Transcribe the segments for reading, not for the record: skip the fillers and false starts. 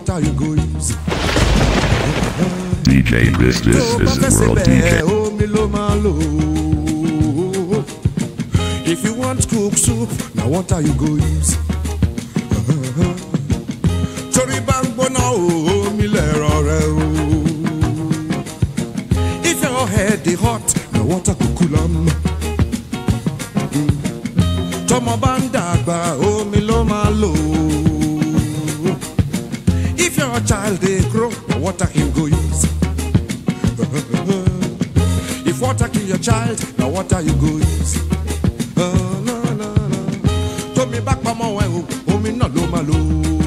water you go use. DJ, this is World DJ. If you want cook soup, now water you go use. Tori bangbo na o mi lero re o. If your head is hot, now water go cool am. Tomo banda gba o mi lo ma lo. If your child dey grow, now water him go use. If water kill your child, now water you go use. To me back mama o mi no lo ma lo.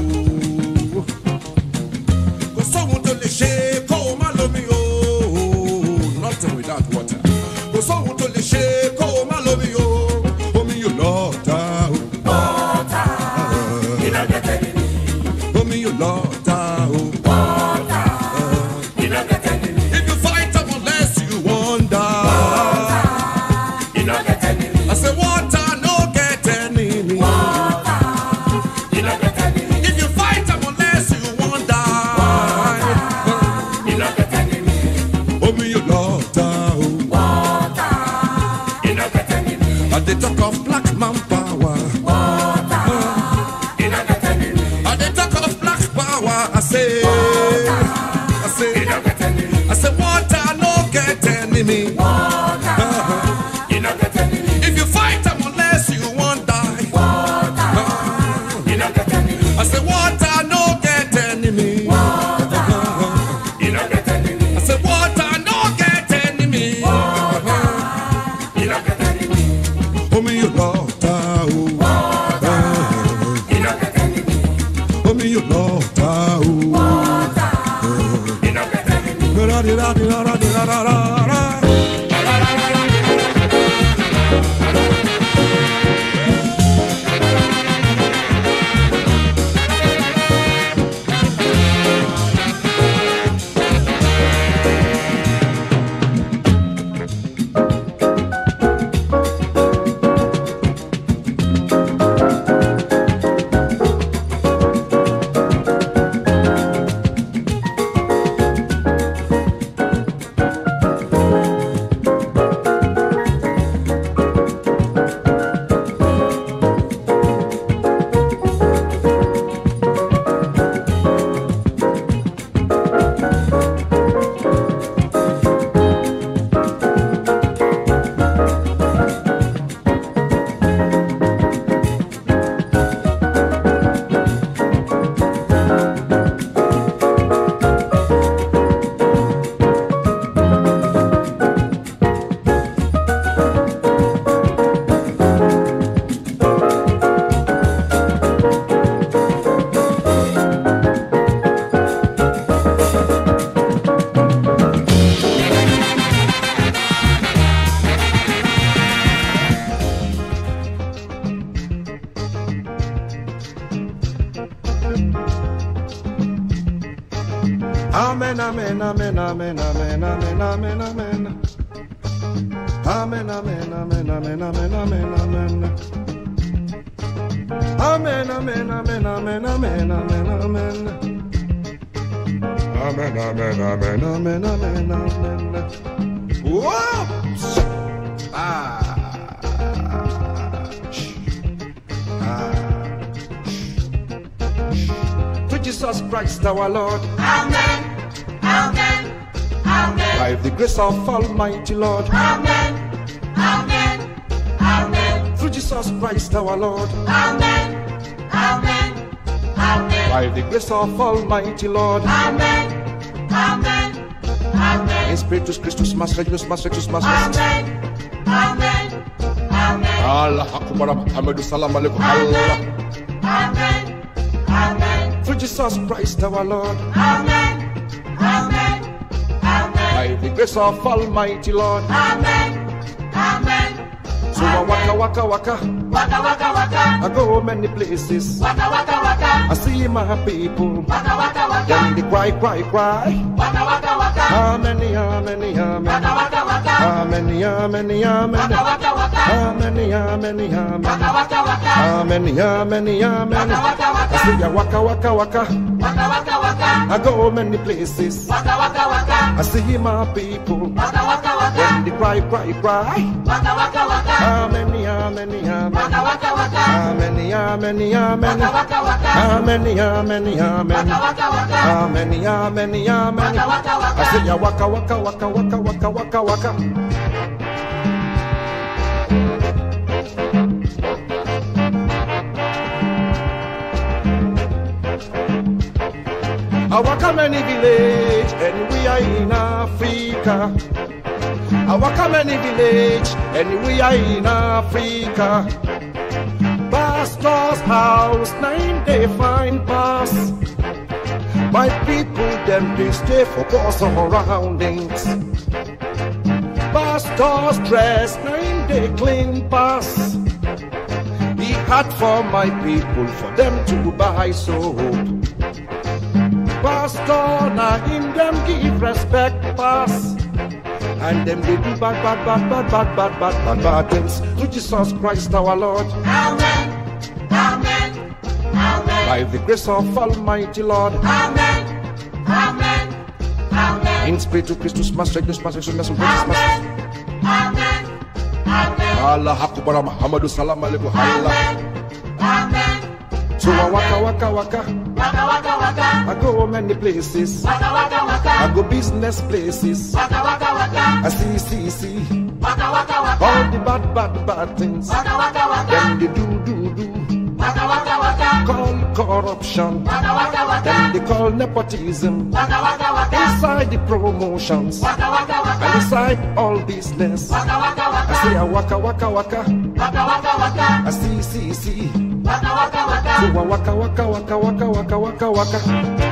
Go so won to le she ko ma lo mi o. Nothing without water. Go so won to le she ko ma lo mi o. O mi you water. Water. You don't get any. O mi you water. Water. You don't get any. If you fight them unless you wonder. Water. You don't get any. I say water no get any. Water. You don't get any. If you fight them unless you wonder. Water. You don't get any. Oh me you water. Water. You don't get any. At the talk of black man power. Water. You don't get any. At the talk of black power, I say. Water. I say. You don't get any. I say water no get enemy. Water. You don't get any. If you fight them unless you won't die. Water. You don't get any. I say water no get enemy. Water. You don't get any. I say water no get enemy. Water. You don't get any. Oh me you water. Water. You don't get any. Oh me you water. Water. You don't get any. La la la la la la la la. Amen, amen, amen, amen, amen, amen, amen, amen. Amen, amen, amen, amen, amen, amen, amen. Amen, amen, amen, amen, amen, amen, amen. Amen, amen, amen, amen, amen, amen. Whoops! To Jesus Christ our Lord. Amen. Amen. Amen. By the grace of Almighty Lord. Amen. Amen. Amen. Through Jesus Christ our Lord. Amen. Amen. Amen. By the grace of Almighty Lord. Amen. Amen. Amen. In Spiritus Christus, Master Jesus, Master Jesus, Master. Amen. Amen. Amen. Allah Akbar, Hamadu Salam Alaikum. Allah. Amen. Amen. Through Jesus Christ our Lord. Amen. Amen. Amen. By the grace of Almighty Lord. Amen. Amen. So I waka waka waka. Waka waka waka. I go many places. Waka waka waka. I see my people. Waka waka waka. Then they cry, cry, cry. Waka waka waka. How many, how many, how many? Waka waka waka. waka. Amen, amen, amen. Waka waka waka. Amen, amen, amen. Waka waka waka. Amen, amen, amen. Waka waka waka. I say ya waka waka waka. Waka waka waka. I go many places. Waka waka waka. I see my people. Waka waka waka. When they cry, cry, cry. Waka waka waka. Amen, amen, amen. Waka waka waka. Amen, amen, amen. Waka waka waka. Amen, amen, amen. Waka waka waka. Amen, amen, amen. Waka waka waka. I say ya waka waka waka waka waka waka waka. I waka many village and we are in Africa. I waka many village and we are in Africa. Pastor's house, 9 day fine pass. My people, them they stay for poor surroundings. Pastor's dress, 9 day clean pass. He had for my people, for them to buy soap. Pastor, now him them give respect pass. And them they do bad things to Jesus Christ our Lord. Amen. Amen. Amen. By the grace of Almighty Lord. Amen. Amen. Amen. In spirit to Christus, Master, Master, Master, Amen. Amen. Amen. Allah Akbar, Muhammadu Salam Alaikum. Amen. Amen. So I waka waka waka. Waka waka waka. I go many places. Waka waka waka. I go business places. Waka waka waka. I see. Waka waka waka. All the bad things. Waka waka waka. Them they do. Waka waka waka. Call corruption. Waka waka waka. Them they call nepotism. Waka waka waka. Inside the promotions. Waka waka waka. And inside all business. Waka waka waka. I say I waka waka waka. Waka waka waka. I see. Waka waka waka. So I waka waka waka waka waka.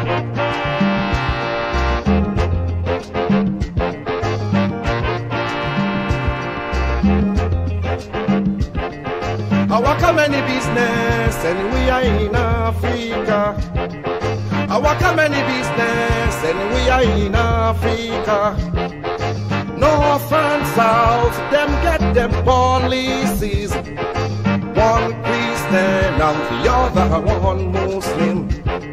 I waka many business and we are in Africa. I waka many business and we are in Africa. North and south, them get them policies. One Christian and the other one Muslim.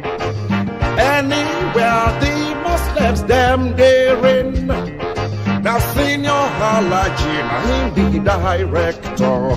Anywhere the Muslims them therein. Now Senior Halaji, him the director.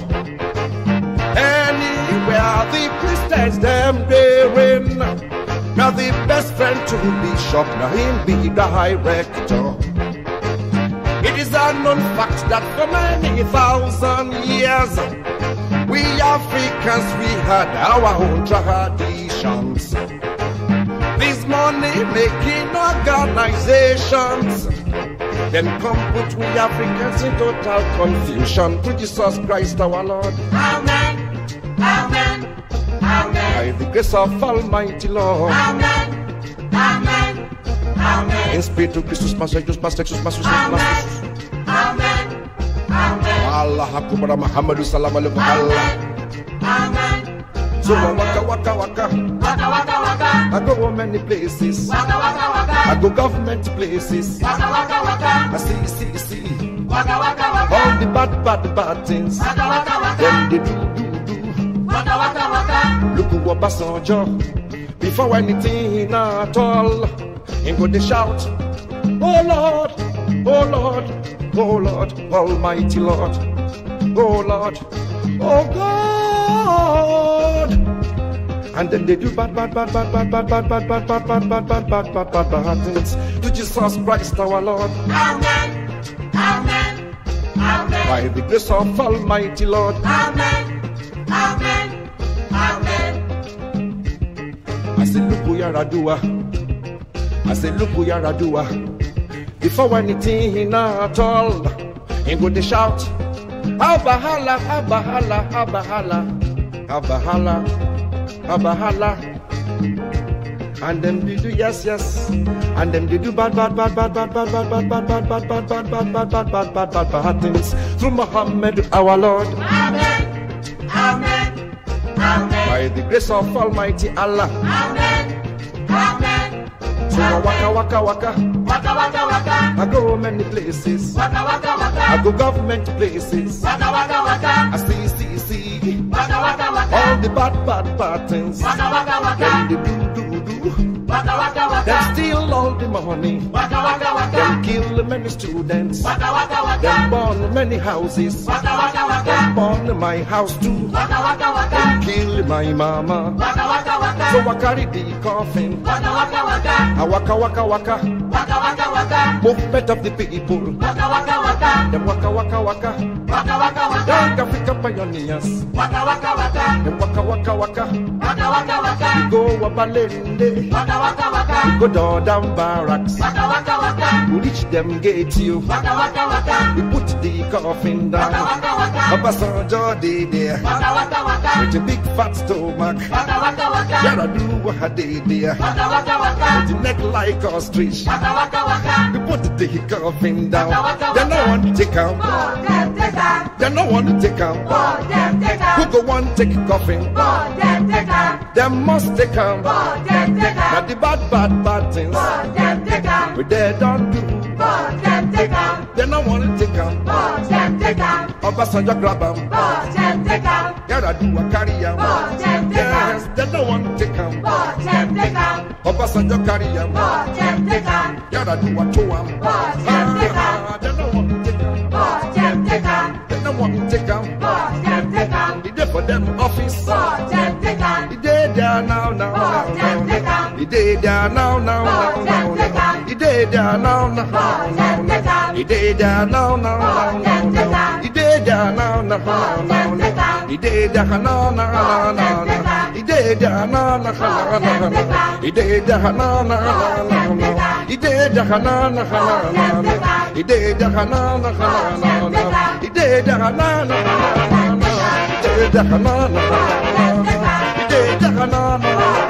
Anywhere the Christians them therein. Now the best friend to Bishop, now him be director. It is a known fact that for many thousand years, we Africans, we had our own traditions. These money-making organizations then come put we Africans in total confusion. To Jesus Christ our Lord. Amen. Amen. Amen. By the grace of Almighty Lord. Amen. Amen. Amen. In spirit to Christus, Master, Master. Amen. Amen. Amen. Allah Akbar, Muhammadu Salam Alaikum. Allah. Amen. So I waka. Waka waka waka. I go many places. Waka waka waka. I go government places. Waka waka waka. I see. Waka waka waka. All the bad things. Waka waka waka. Then they do. Waka waka waka. Look who Obasanjo. Before anything at all, him go to shout, oh Lord, oh Lord, oh Lord, Almighty Lord, oh Lord, oh God. And then they do bad things to Jesus Christ our Lord. Amen. Amen. Amen. By the grace of Almighty Lord. Amen. Amen. Amen. I say, look who you're a doer. I say, look who you're a doer. Before anything at all, he go to shout, Abahala, Abahala, Abahala, Abahala, Abahala. And them they do yes, and them they do bad things through Muhammad our Lord. Amen. Amen. Amen. By the grace of Almighty Allah. Amen. Amen. So waka. Waka waka waka. I go many places. Waka waka waka. I go government places. Waka waka waka. I see. Waka waka waka. All the bad things. Waka waka waka. Them they do. Waka waka waka. Them steal all the money. Waka waka waka. Them kill many students. Waka waka waka. Them burn many houses. Waka waka waka. Them burn my house too. Waka waka waka. Them kill my mama. Waka waka waka. So I carry the coffin. Waka waka waka. I waka waka waka. Waka waka waka. Movement of the people. Waka waka waka. Them waka waka waka. Waka waka waka. Young Africa pioneers. Waka waka waka. Them waka waka waka. Waka waka waka. We go Wabalende. Waka waka waka. We go down barracks. Waka waka waka. We reach them gate you. Waka waka waka. We put the coffin down. Waka waka waka. Obasanjo dey there. Waka waka waka. With a big fat stomach. Waka waka waka. Yara do what I did there. Waka waka waka. With the neck like ostrich. Waka waka waka. We put the coffin down. Waka waka They no waka. want to take out. Oh, them take her. They no want to take out. Oh, them take Who her. go want take coffin? Oh, them take her. Them must take out. Oh, them take Now her. the bad things. Oh, them take her. We they don't do. Oh, them take her. They no want to take out. Oh, them take her. Obasanjo grab 'em. Oh, them take her. Yara do a carry 'em. Oh, them take her. Yes, they no want to take 'em. Oh, them take her. Obasanjo carry 'em. Oh, them take her. Yara do a show 'em. Oh, them take her. They no want to take 'em. Oh, them take her. They no want to take 'em. Oh, them take her. He dey for them office. Oh, them take her. He dey there now. Oh, them take her. He dey there now. Oh, them take her. He dey there now. Oh, them take her. He dey there now. Oh, them take her. He dey there now. Oh, them take her. He dey there now. Oh, them take her. He dey there now. Oh, them take her. He dey there now. Oh, them take her. He dey there now. Oh, them take her. He dey there now. Oh, them take her. He dey there now. He dey there now. He dey there now.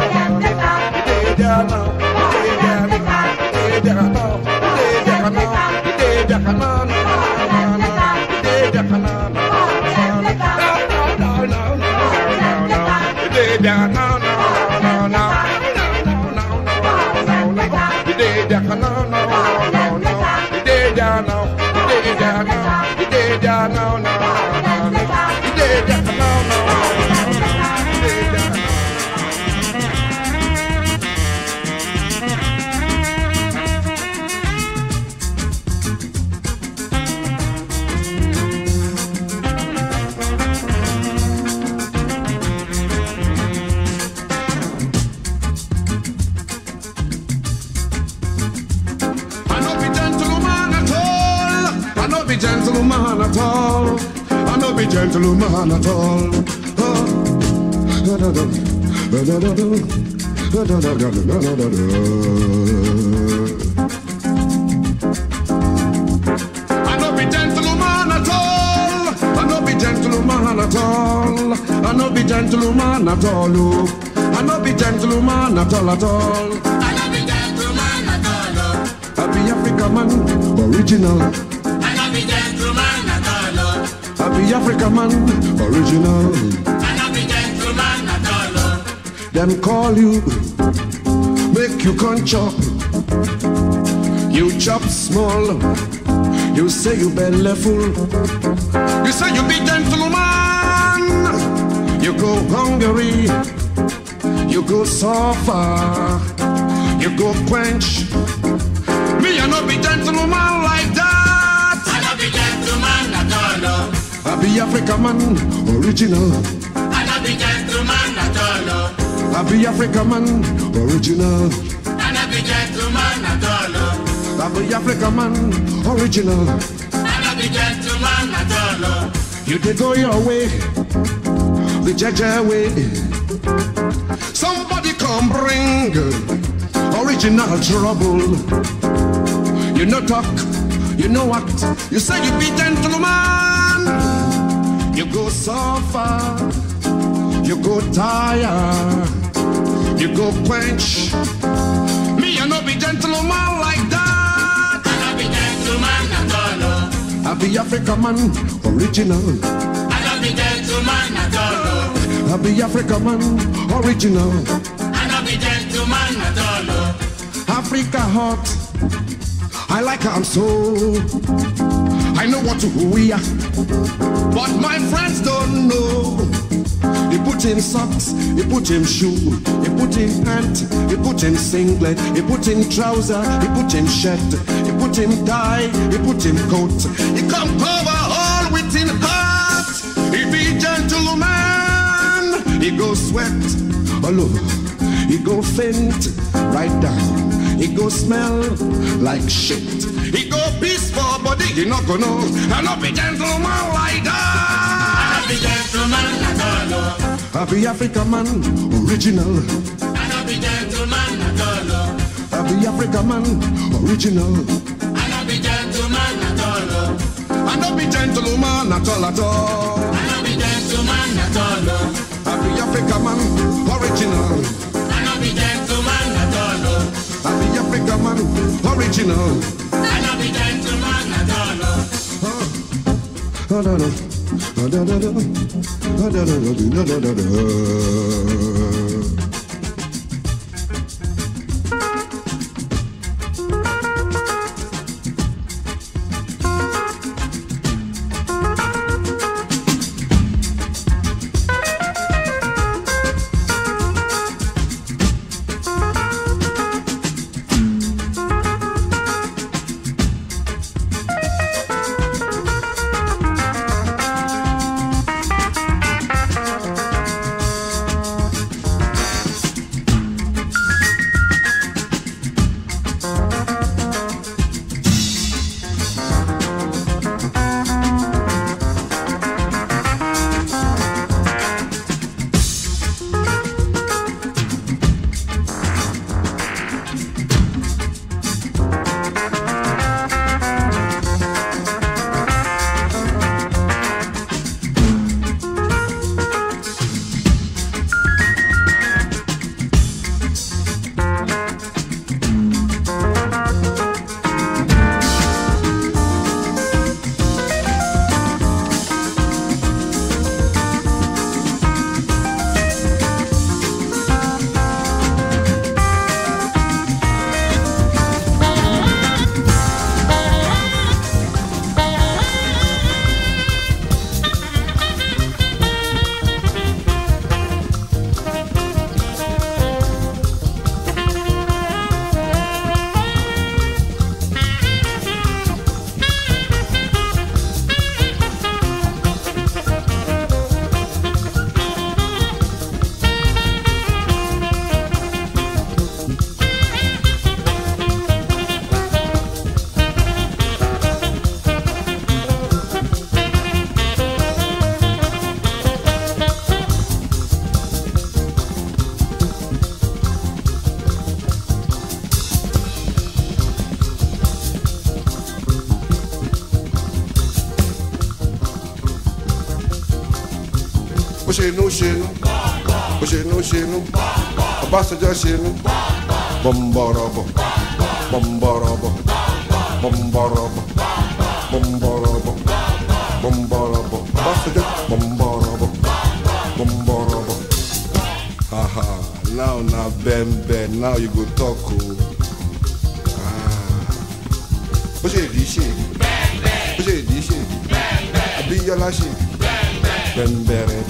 Gentleman at all. I no be gentleman at all. I no be gentleman at all. I no be gentleman at all. I no be gentleman at all. I no be gentleman at all at all. I no be gentleman at all. I be African man, original. I be gentleman at all. I be African man, original. I be gentleman at all. Them call you, make you come chop. You chop small, you say you belly full. You say you be gentleman. You go Hungary, you go suffer, you go quench. Me, I no be gentleman like that. I be gentleman at all. I be African man, original. I be gentleman at all. I be African man, original. I be gentleman at all. I be African man, original. I be gentleman at all. You did go your way, the Jaja way. Somebody come bring original trouble. You no talk, you know what? You say you be gentleman. You go suffer, you go tire, you go quench. Me, I no be gentleman like that. I be gentleman at all. I be African man, original. I be gentleman at all. I be African man, original. I be gentleman at all. Africa hot, I like I'm so. I know what we are, but my friends don't know. He put in socks, he put in shoe, he put in pant, he put in singlet, he put in trouser, he put in shirt, he put in tie, he put in coat. He come cover all within heart. He be gentleman. He go sweat all over. He go faint right down. He go smell like shit. He go peaceful body. He not gonna know. I not be gentleman like that. I be gentleman at all. I be African man, original. I no be gentleman at all. I be African man, original. I no be gentleman at all. I no be gentleman at all at all. I no be gentleman at all. I be African man, original. I no be gentleman at all. I be African man, original. I no be gentleman at all. Oh, no, no. Oh, no, no, no. Oh, no, no, no, no, no, no. Oshenu, Obasanjo Shenu, Bomborobo, Bomborobo, Bomborobo, Bomborobo, Bomborobo, Obasanjo, Bomborobo, Bomborobo. Haha, now Ben, now you go talk. What's it, this shit? What's it, this shit? I be your last shit. Ben,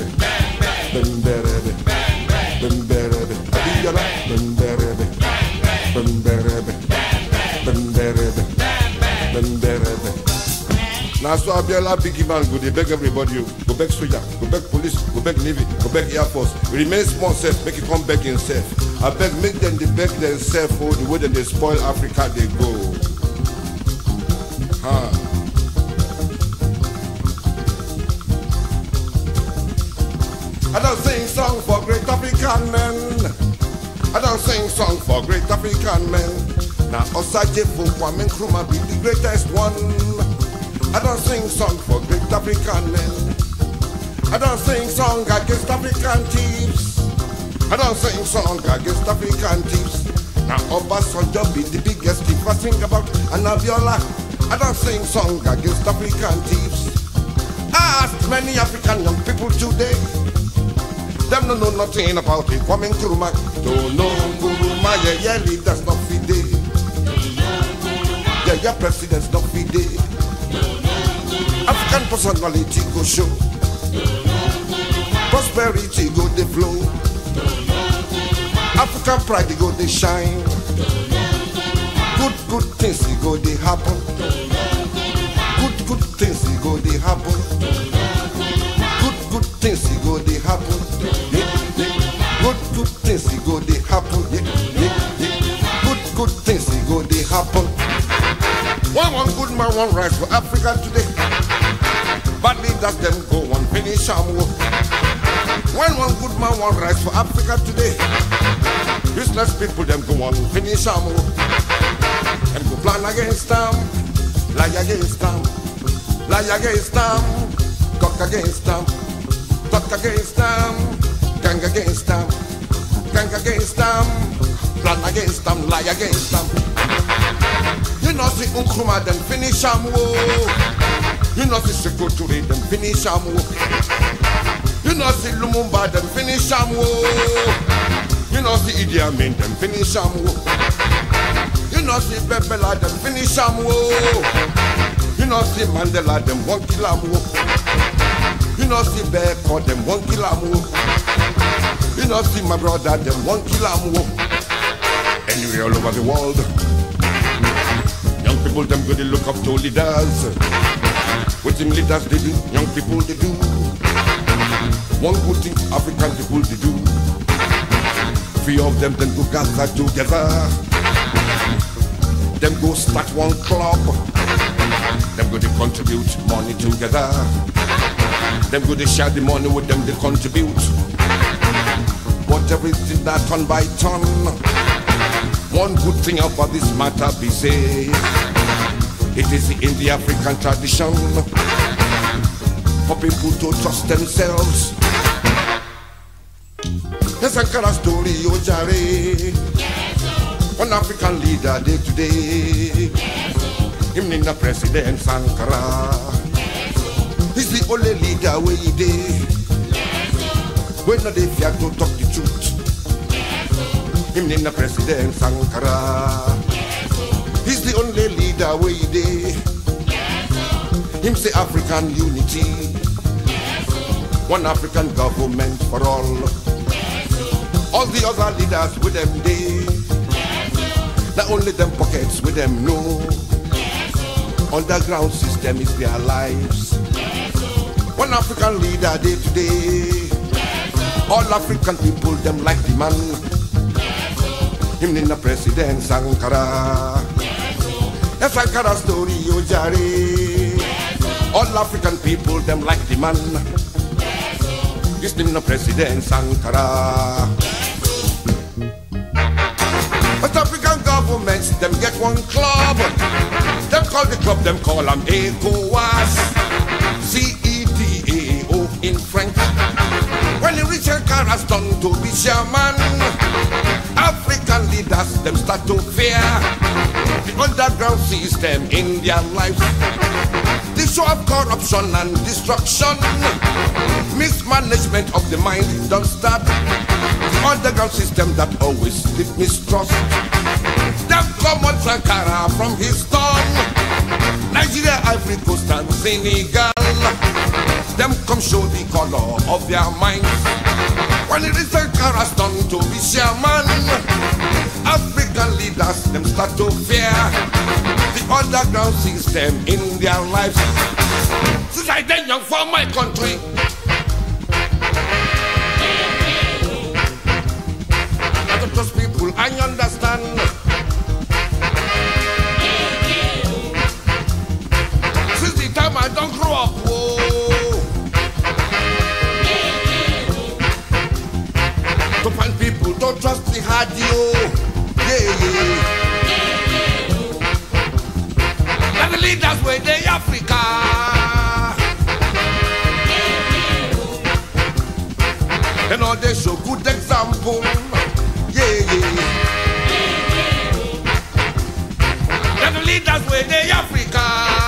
now so Abiola biggie man go dey beg everybody, go beg soldier, go beg police, go beg navy, go beg air force. Remain small self, make it come beg himself. I beg make them they beg themselves for the way that they spoil Africa they go. I don't sing song for great African men. I don't sing song for great African men. Now Osaje Kwame Nkrumah be the greatest one. I don't sing song for great African men. I don't sing song against African thieves. I don't sing song against African thieves. Now Obasanjo be the biggest thief I sing about. And Abiola, I don't sing song against African thieves. I asked many African young people today. Them don't know nothing about it. Kwame Nkrumah don't know Nkrumah, yeah, leaders not fide. Yeah, your president's not be there. African personality go show. Prosperity go the flow. African pride go they shine. Good things go they happen. Good things go they happen. Good things go they happen. Good things go they happen. Good things go they happen. One good man, one rise for Africa today. Bad leaders them go on finish them work. When one good man, one rise for Africa today. Useless people them go on finish them work. And go plan against them, lie against them, lie against them, talk against them, talk against them, gang against them, gang against them, plan against them, lie against them. You know see Nkrumah them finish them work. You know see Sekou Touré them finish them work. You know see Lumumba them finish them work. You know see Idi Amin them finish them work. You know see Bebela them finish them work. You know see Mandela them won't kill them work. You know see Beko them won't kill them work. You know see my brother them won't kill them work. Anywhere all over the world, young people them go to look up to leaders. What them leaders they do, young people they do. One good thing African people they do. Three of them then go gather together. Them go start one club. Them go to contribute money together. Them go to share the money with them they contribute. But everything that turn by turn. One good thing about this matter be say, it is in the African tradition for people to trust themselves. There's a kind of story, Ojare. One African leader day to day. Him in the President Sankara. He's the only leader where he day. When they fear to talk the truth. Him in the President Sankara. He's the only leader where he day. Him say African unity. One African government for all. All the other leaders with them day. Not only them pockets with them know. Underground system is their lives. One African leader day to day. All African people them like the man. Him in the President Sankara. That's Sankara story, Ojare. All African people them like the man. This in the President Sankara. West African governments them get one club. Them call the club, them call them ECOWAS, CEDAO in French. When the rich Sankara's done to be chairman, African leaders them start to fear the underground system in their lives. The show of corruption and destruction, mismanagement of the mind don't start. The underground system that always did mistrust. Them come on Sankara from his tongue. Nigeria, Ivory Coast and Senegal. Them come show the color of their minds. When it is Sankara's done to be chairman, African leaders them start to fear the underground system in their lives. Since I then young for my country, I don't trust people, I understand. Since the time I don't grow up, whoa. To find people don't trust the hard yo. And the leaders were the Africa. And all they show good example. And the leaders were the Africa.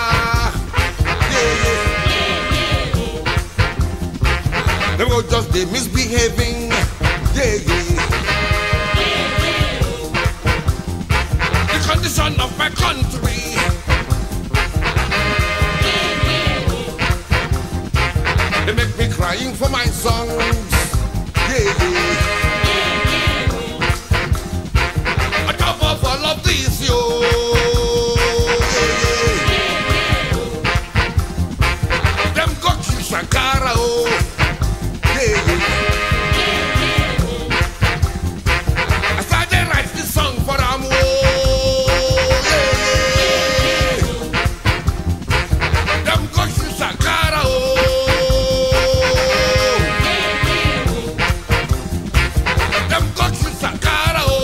They were just they misbehaving. The condition of my country. They make me crying for my songs. Yeah, On top of all of this, yo. Them got you Sankara, oh. I started write this song for them, oh. Them got you Sankara, oh. Them got you Sankara, oh.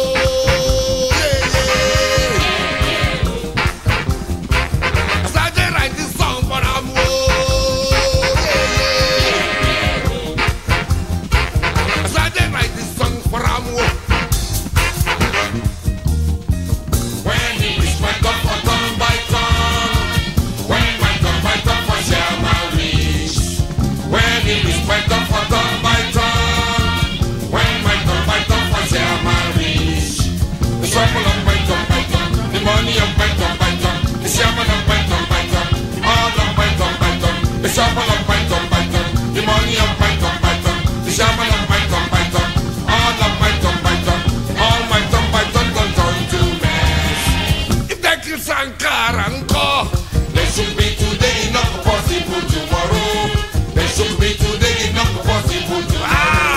I started write this song for them, oh. I started write this song for them, oh. When the wish went up for turn by turn, when my turn by turn for share my wish. When the wish went up for turn by turn, when my turn by turn for share my wish. The trouble of my turn by turn, the money of my turn by turn, the shaman of my turn by turn, all of my turn by turn, the trouble of my turn by turn, the money of my turn by turn, the shaman of my turn by turn, all of my turn by turn, all my turn by turn don't turn to mess. If that kill Sankara encore, they should be today, not possible tomorrow. They should be today, not possible tomorrow.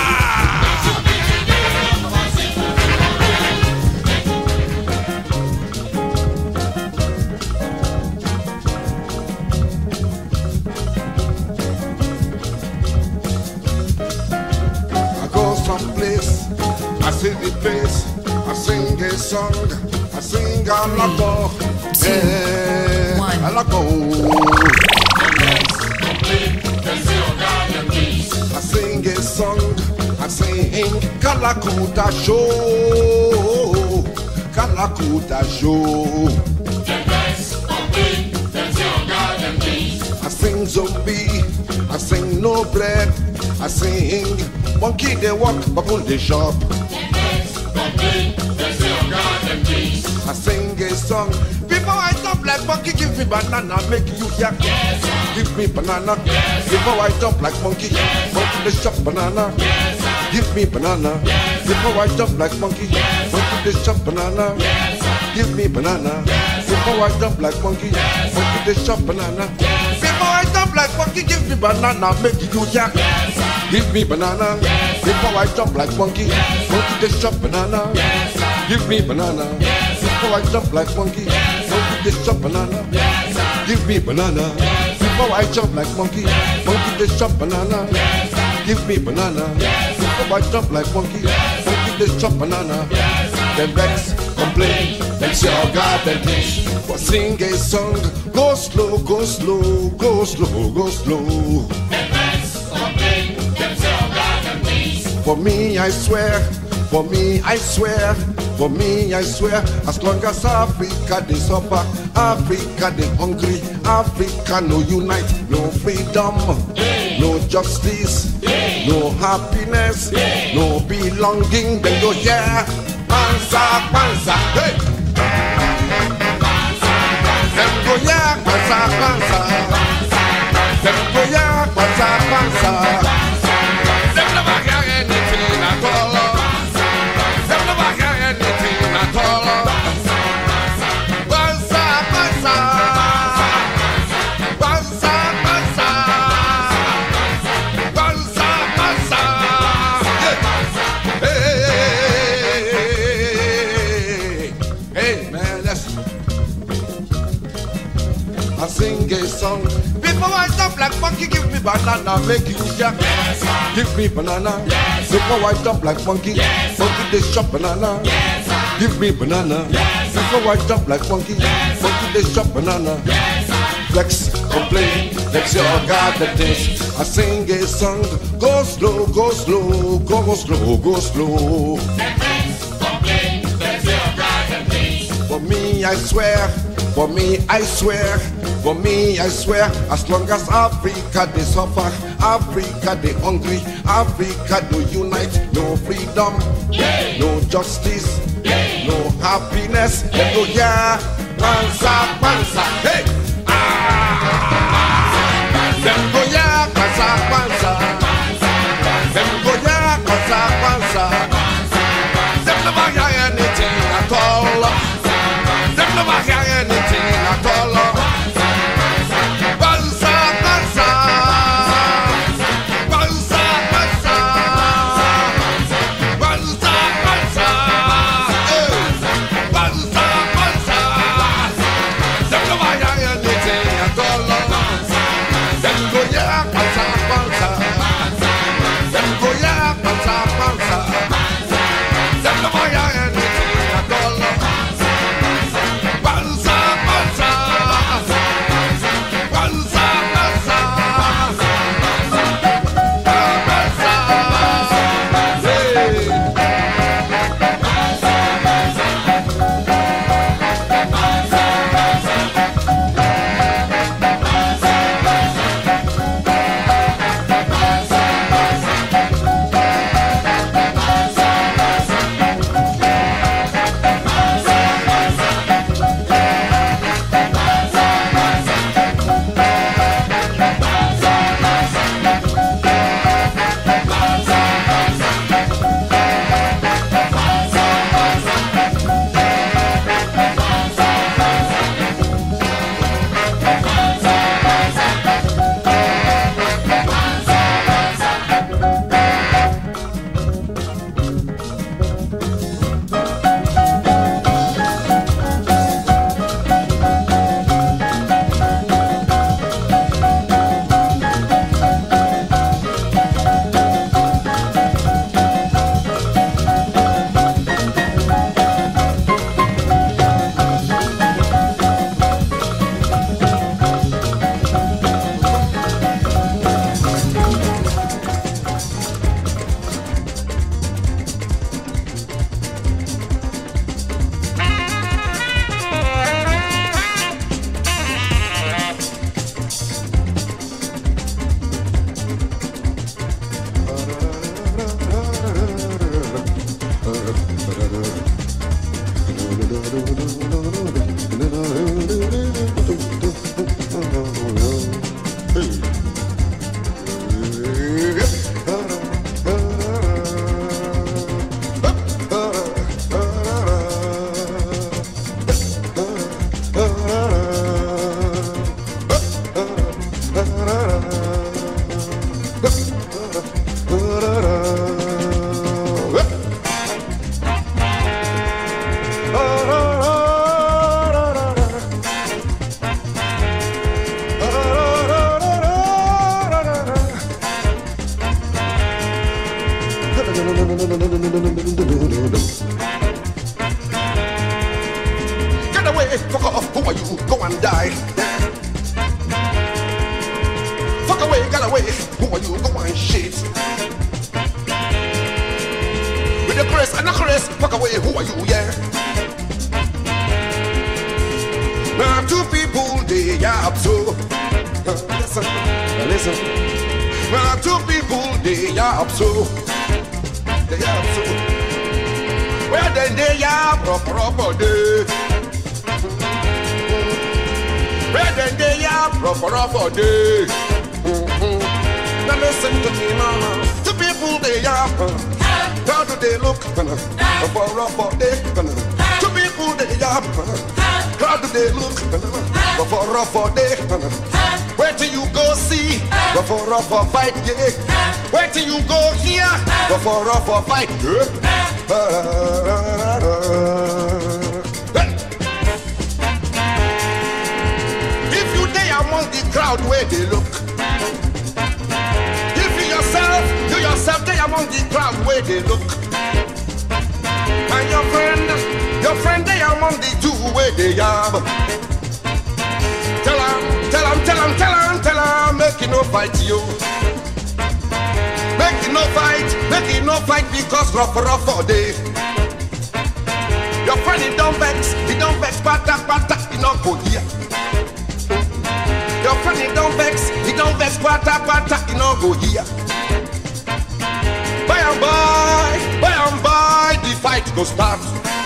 I go someplace, I see the place, I sing a song, I sing a lot, a lot. I sing a song, I sing Kalakuta show, Kalakuta show. I sing zombie, I sing no bread, I sing monkey they walk, bubble they shop. I sing a song. Before I jump like monkey, give me banana, make you hear. Give me banana. Before I jump like monkey, monkey they shop banana. Give me banana. Before I jump like monkey, monkey they shop banana. Give me banana. Before I jump like monkey, monkey they shop banana. Before I jump like monkey, give me banana, make you hear. Give me banana. Before I jump like monkey, monkey they shop banana. Give me banana. Before I jump like monkey, monkey they shop banana. Give me banana. Before I jump like monkey, monkey they shop banana. Give me banana. Before I jump like monkey, monkey they shop banana. Them vex, complain, them say oh God, them dish. But sing a song, go slow, go slow, go slow, go slow. For me, I swear, for me, I swear, for me, I swear, as long as Africa they suffer, Africa they hungry, Africa no unite, no freedom, no justice, no happiness, no belonging, then go yeah, panza, panza, hey! Then go yeah, panza, panza, then go yeah, panza, panza. Them never hear anything at all. Them never hear anything at all. Panza, panza, panza, panza, panza, panza. Hey, man, that's. I sing a song. Before I jump like monkey, give me banana, make you jack. Give me banana. Before I jump like monkey, monkey they shop banana. Give me banana. Before I jump like monkey, monkey they shop banana. Flex, complain, let's say oh God the dish. I sing a song, go slow, go slow, go slow, go slow. For me, I swear, for me, I swear, for me, I swear, as long as Africa they suffer, Africa they hungry, Africa no unite, no freedom, no justice, no happiness. Let go, yeah, panza, panza, hey, ah, let go, yeah, panza. consequence. Them go yeah, consequence. Them never hear anything at all. Them never hear anything at all. Get away, fuck off, who are you? Go and die. Fuck away, get away, who are you? Go and shit. With the caress and the caress, fuck away, who are you? Yeah. Now two people, they are up so. Listen. Now two people, they are up so. They are up so. Well then they are proper day. Well then they are proper day. Now listen to me now. Two people, they are. How do they look? For day. Two people, they are. How do they look? For day. Where do you go see? For fight, yeah. Where do you go here? For fight, yeah. If you day among the crowd where they look, if you yourself day among the crowd where they look, and your friend day among the two where they are. Tell him, make it no fight you. Make it no fight because rough for day. Your friend he don't vex, pata, he not go here. Your friend he don't vex, pata, he not go here. By and by, the fight go start.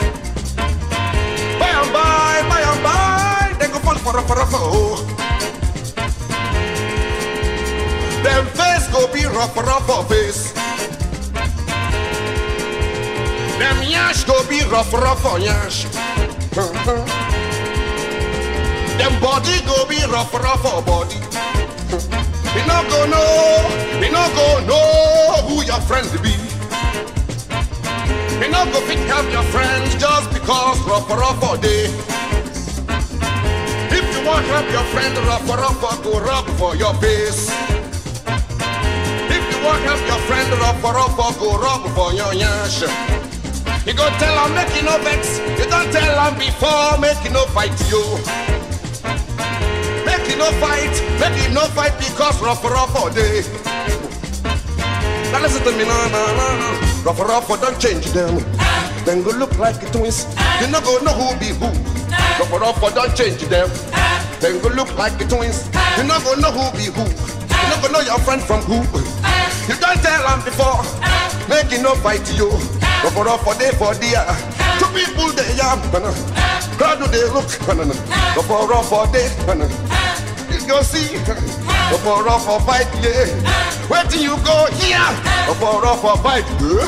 By and by, they go fall for. Them go be rough for face. Them yash go be rough for yash. Them body go be rough for body. We no go know who your friends be. We no go fit help your friends just because rough for day. If you want help your friend, rough go rub for your face. If you want help your friend, rough go rub for your yash. You go tell him make you no vex. You don't tell him before make you no fight you. Make you no fight because rough all day. Now listen to me, no. Rough don't change them. Then go look like twins. You no go know who be who. Rough don't change them. Then go look like twins. You no go know who be who. You no go know your friend from who. You don't tell them before. Make you no fight you. Rough day for dear. Two people they are. Crowd do they look. Rough day. You go see. Rough fight, yeah. Where do you go here? Rough fight,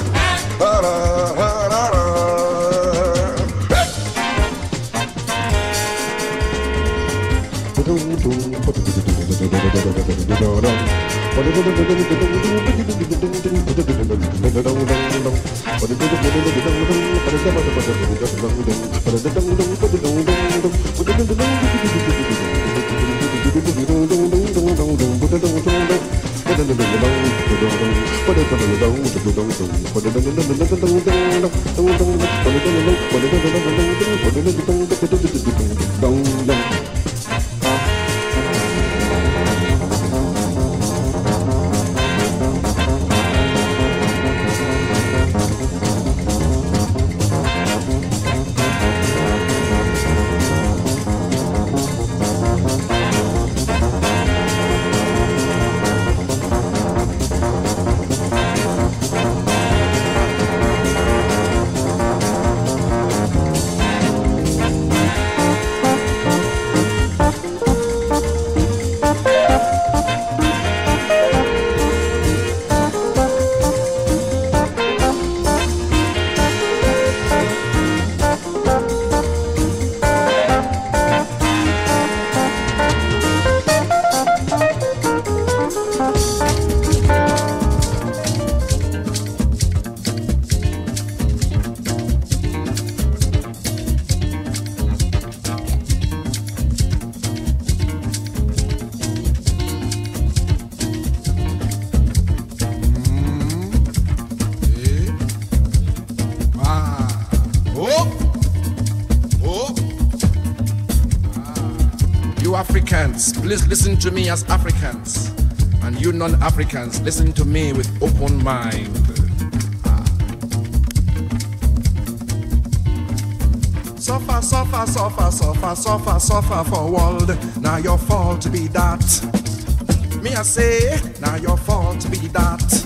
Africans, please listen to me as Africans, and you non-Africans, listen to me with open mind. Suffer for world. Now your fault to be that. Me I say, now your fault to be that.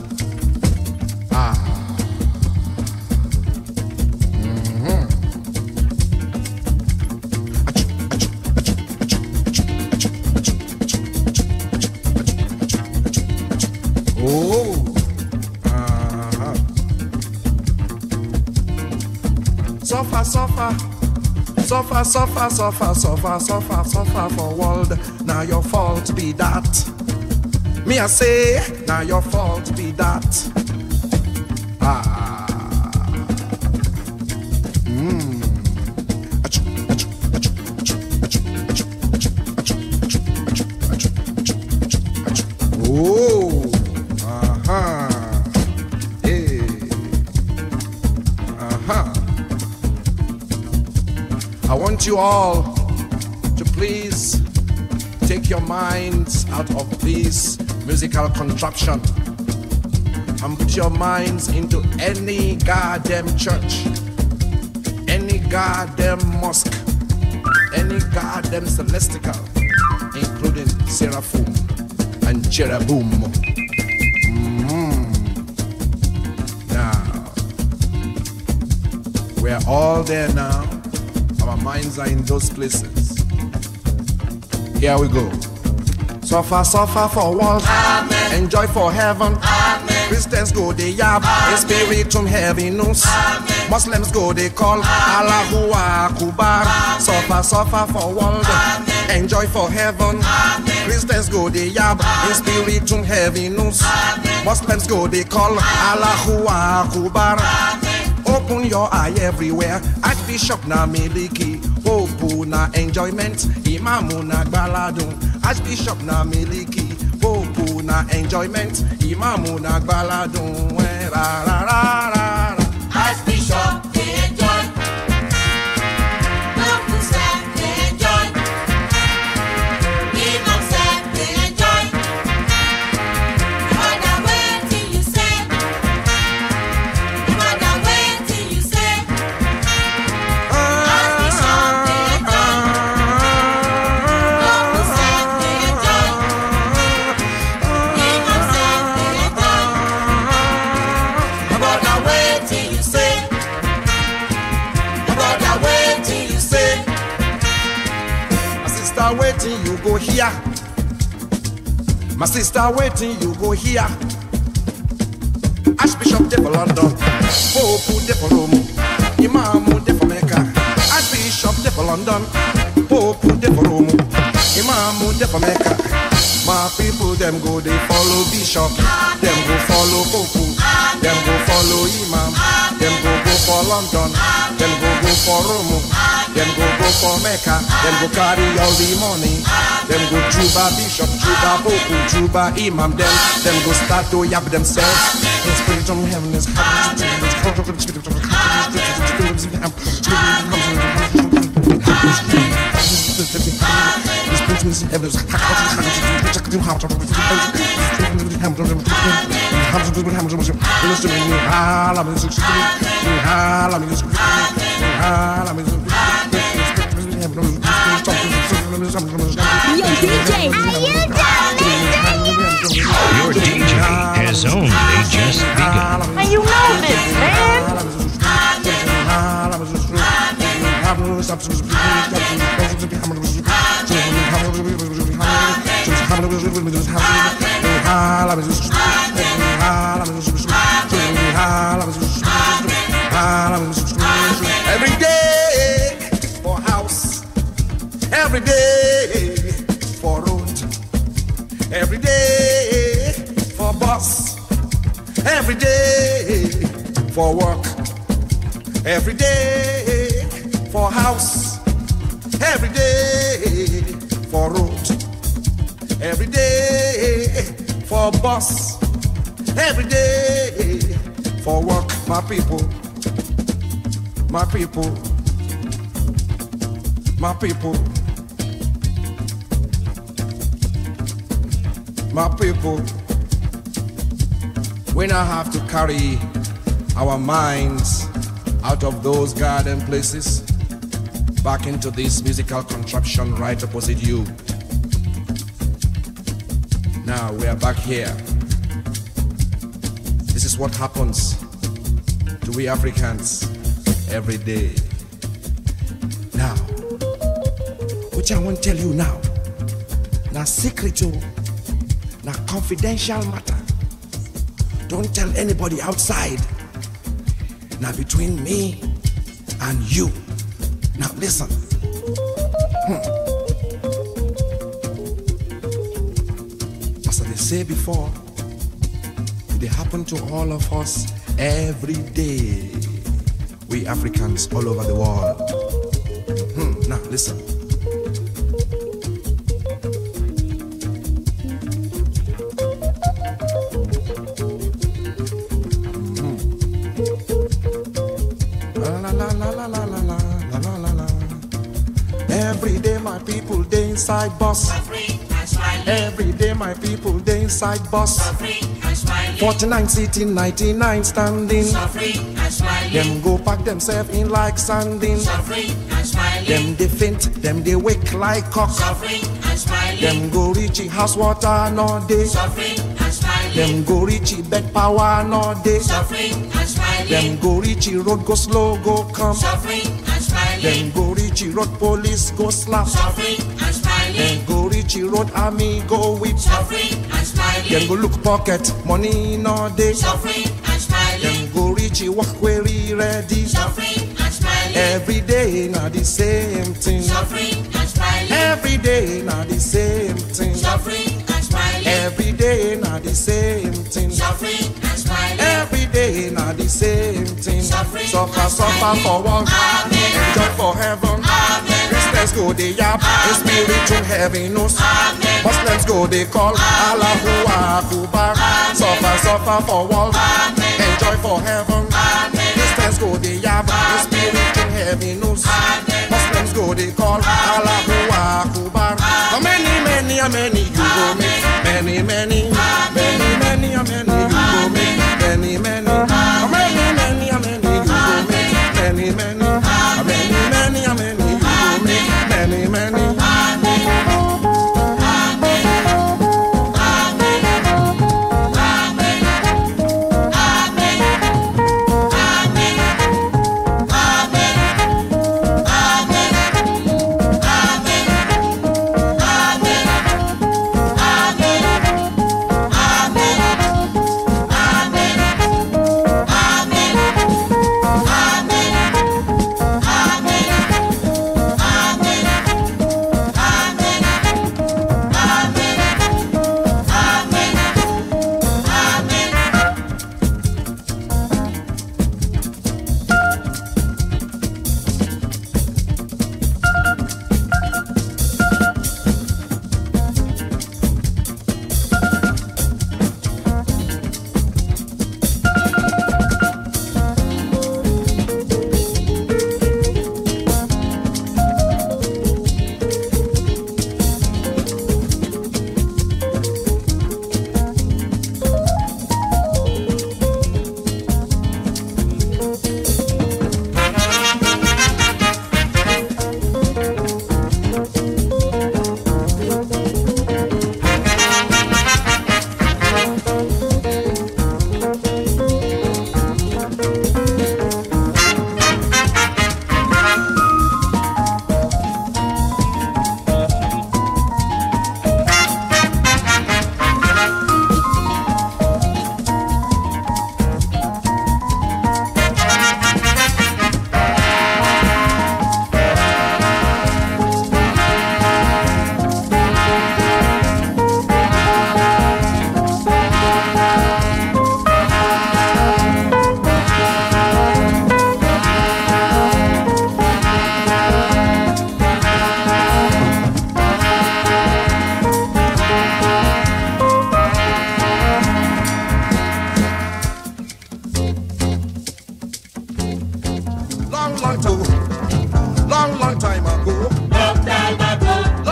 Suffer for world. Now your fault to be that. Me I say, now your fault to be that. I want you all to please take your minds out of this musical contraption and put your minds into any goddamn church, any goddamn mosque, any goddamn celestial, including seraphim and cherubim. Now, we're all there now. Our minds are in those places. Here we go. Suffer, suffer for world. Amen. Enjoy for heaven. Amen. Christians go they yab. In spiritum heaviness. Muslims go they call. Allahu Akbar. Suffer, suffer for world. Amen. Enjoy for heaven. Amen. Christians go they yab. In spiritum heaviness. Muslims go they call. Allahu Akbar. Open your eye everywhere. Archbishop na miliki. Popu na enjoyment. Imamu na gbaladun. Archbishop na miliki. Popu na enjoyment. Imamu na gbaladun. Ra ra ra ra. Archbishop they enjoy. Popu said they enjoy. Imam said they enjoy. No matter where till you say. No matter where till you say. Archbishop they enjoy. Popu said they enjoy. Imam said they enjoy. No matter where till you say. No matter where till you say. My sister waiting, you go here. My sister waiting, you go here. Archbishop de for London, Pope de for Rome, Imam de for Mecca. Archbishop de for London, Pope de for Rome, Imam de for Mecca. My people them go they follow Bishop, them go follow Pope, them go follow Imam, them go for London, them go for Rome, them go for Mecca, them go carry all the money, them go Juba Bishop, Juba Pope, Juba Imam, them go start to yap themselves. In spirit from heaven is Yo, DJ, Your DJ has only just begun. and you know this, man. Every day for house, every day for road, every day for bus, every day for work, every day for house, every day for road, every day for bus, every day for work. My people, my people, my people, my people. We now have to carry our minds out of those garden places back into this musical contraption right opposite you. Now we are back here. This is what happens to we Africans every day. Now, what I want to tell you now, na secret, na confidential matter. Don't tell anybody outside. Now between me and you. Now listen. As I say before, it happen to all of us every day. We Africans all over the world. Now listen. Every day my people they inside bus. Every day my people they inside bus. 49 sitting, 99 standing. Them go pack themselves in like sanding. Them they faint, them they wake like cock. Them go reach house water no day. smiling. Them go reach bed power no day. Suffering and smiling. Them go reach road go slow go come. Suffering and smiling. Them go reach road police go slap. Suffering and smiling. Them go reach road army go whip. Suffering and smiling. Them go look pocket money no day. Suffering and smiling. Them go reach work query ready. Suffering and smiling. Every day na the same thing. Suffering and smiling. Every day na the same thing. Suffering and smiling. Every day na the same thing. Suffering and smiling. Every day na the same thing. Suffering Suffer, and suffer smiling. for one. Amen. Enjoy for heaven. Amen. Christians go they yap. In spiritual heaviness. Amen. Muslims go they call Allahu Akbar. Suffer, suffer for one. Amen. Enjoy for heaven. Amen. Christians go they yap. In spiritual heaviness. Amen. Muslims go they call Allahu Akbar. How many you go make? Many, many you go make. Many. How many you go make? Many, How many you go make? Many. Long time ago. Long time ago.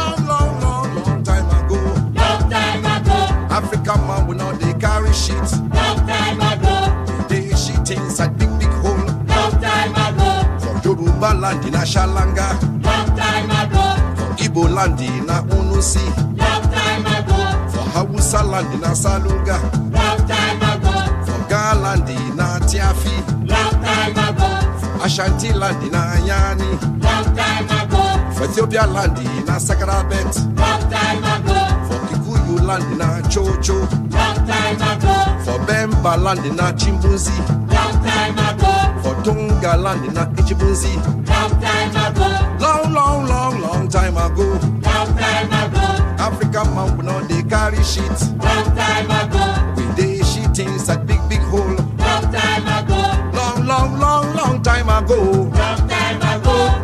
Long time ago. Long time ago. African man will not they carry shit. Long time ago. They shit inside big hole. Long time ago. From Yoruba land in Ashalanga. Long time ago. From Igbo land in Unusi. Long time ago. From Hausa land in Asaluga. Long time ago. From Ghana land in Tiafi. Long time ago. Ashanti land in Ayani. Long time ago. For Ethiopia land in Sakrabet. Long time ago. For Kikuyu land in Chocho. Long time ago. For Bemba land in Chimbuzi. Long time ago. For Tonga land in Ichibunzi. Long time ago. Long time ago. Long time ago. African man will not they carry shit. Long time ago. We they shit inside big hole. Long time ago. Long time ago. Long time ago.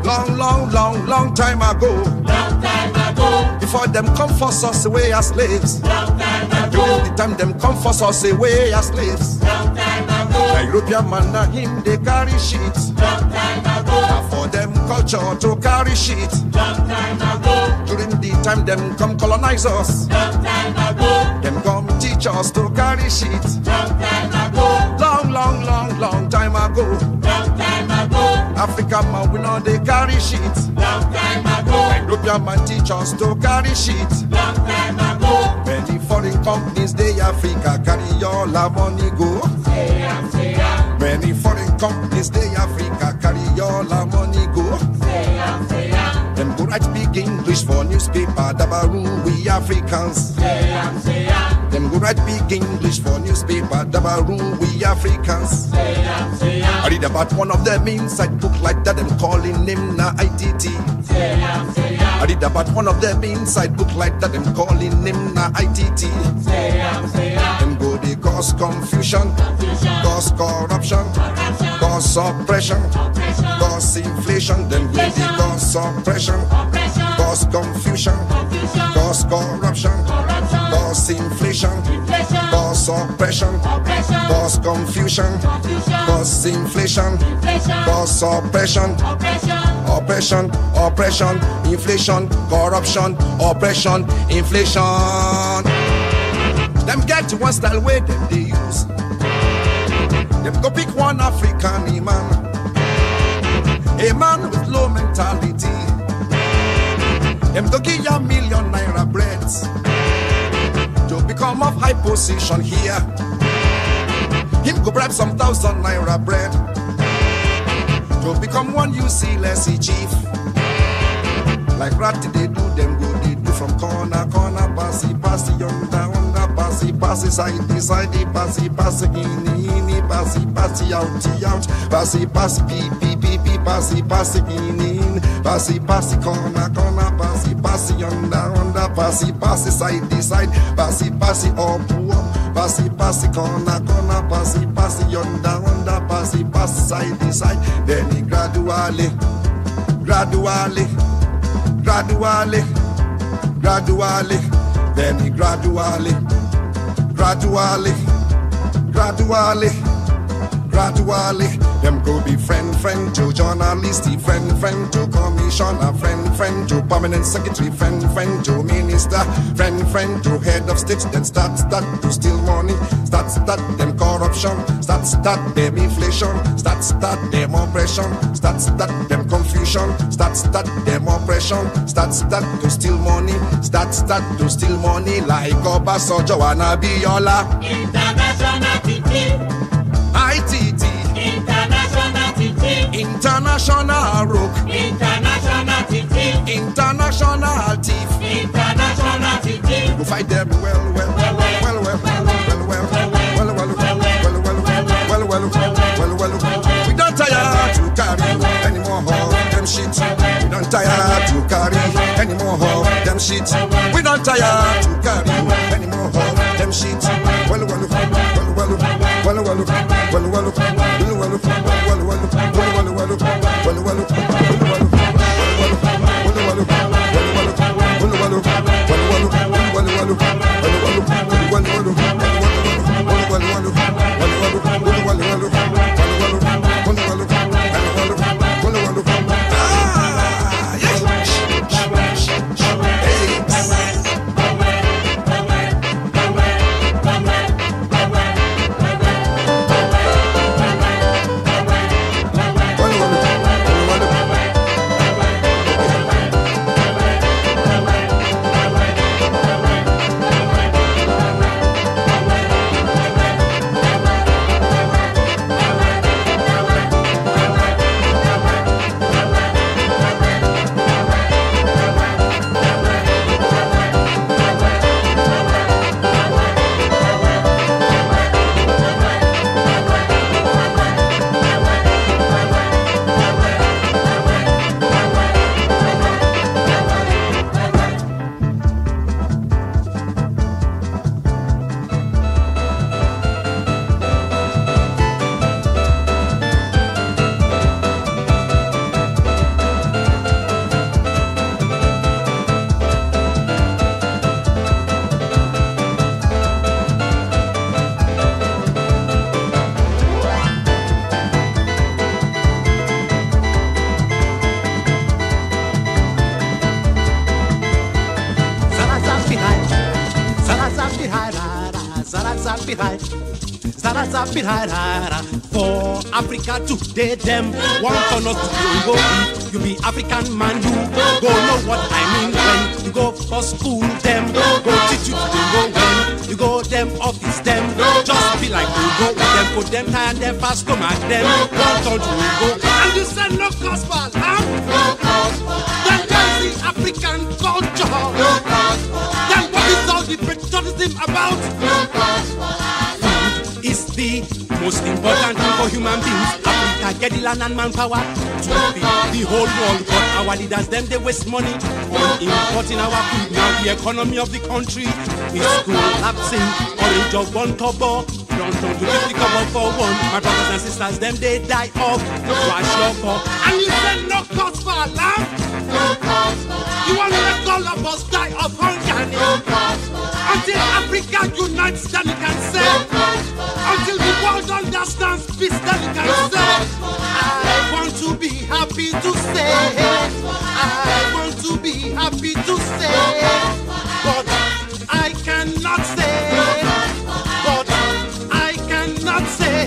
Long time ago. Long time ago. Before them come force us away as slaves. Long time During ago. the time them come force us away as slaves. Long time ago. The European man na him they carry shit. Long time ago. Now for them culture to carry shit. Long time ago. During the time them come colonize us. Long time ago. Them come teach us to carry shit. Long time ago. Long time ago. Long time ago. African man we know they carry shit. Long time ago. European man teach us to carry shit. Long time ago. Many foreign foreign companies, they Africa carry all our money go. Many foreign companies, they Africa carry all our money go. Them go write big English for newspaper, dabaroo we Africans. Them go write big English for newspaper, dabaroo we Africans. I read about one of them inside book like that, them calling him na ITT. I read about one of them inside book like that, them calling him na ITT. Them go they cause confusion, cause corruption, cause oppression, cause inflation. Them go they cause oppression, cause confusion, cause corruption, cause inflation, cause oppression, cause confusion, cause inflation, cause oppression, oppression, oppression, inflation, corruption, oppression, inflation. Them get one style way them they use. Them go pick one African man, a man with low mentality. Them go give ya million naira breads to become of high position here. Him go bribe some 1,000 naira bread to become one UC chief. Like rat they do, them go they do from corner, corner, passy, passy, yonder, under, passy, passy, side, side, passy, passy, in, passy, passy, out, passy, passy, pee, passy, passy, in, passy, passy, corner, corner, passy, passy, under, passy, passy, side, passy, passy, up, passy, passy, corner, corner, passy, passy, under, passy, passy, side, then he gradually, then he gradually, them go be friend to journalist, friend to commissioner, friend to permanent secretary, friend to minister, friend to head of state. Then start to steal money, start them corruption, start them inflation, start them oppression, start them confusion, start them oppression, start to steal money, start to steal money like Obasanjo and Abiola. International TT. ITT, International Rook, International TT. International Thief. International TT. We fight them well. We don't tire to carry any more of them shit. We don't tire to carry any more of them shit. We don't tire to carry any more of them shit. for Africa today. Them one turn up to go. You be African man, you go know what I mean when you go for school. Them go teach you to go when you go them office. Them just be like you go with them, put them tired, them fast stomach. Them one turn to go. And you said no gospel, huh? Then there's the African culture. Then what is all the patriotism about? Is the most important thing for human beings. Africa get the land and manpower to feed the whole world. But our leaders, them they waste money on importing our food. Now the economy of the country is collapsing. Orange of one turbo, don't to 50 cover for one. My brothers and sisters, them they die of kwashiorkor. And you said no cause for alarm. You want to let all of us die of hunger? Until Africa unites, then you can say. Until the world understands peace, then you can say. I want to be happy to say. I want to be happy to say. But I cannot say. But I cannot say.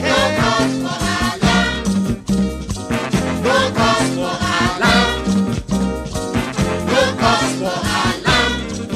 No cause for alarm. No cause for alarm.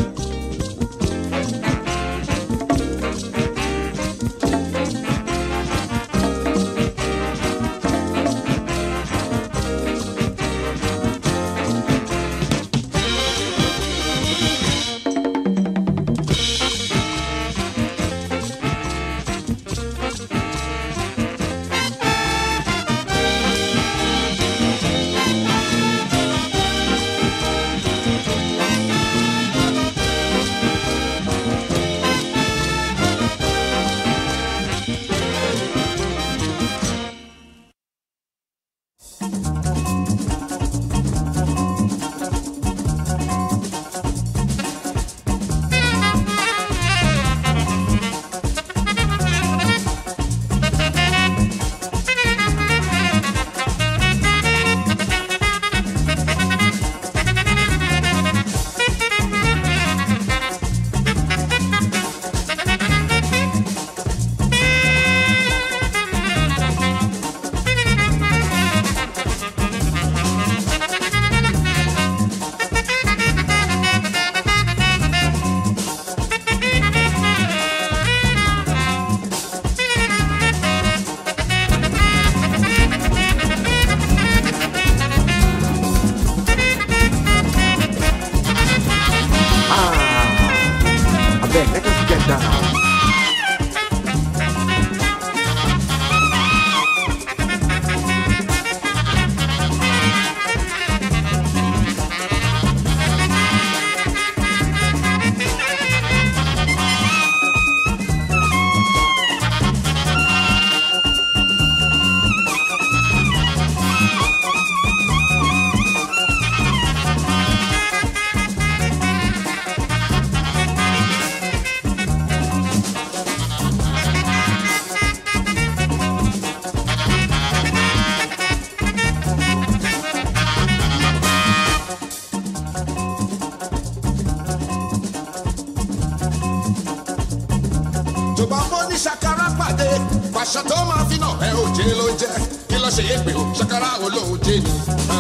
Àṣà tó máa fi náà ẹ òjé ló jẹ́ kí ló ṣe é pé o ṣàkàrà olóòjé ni.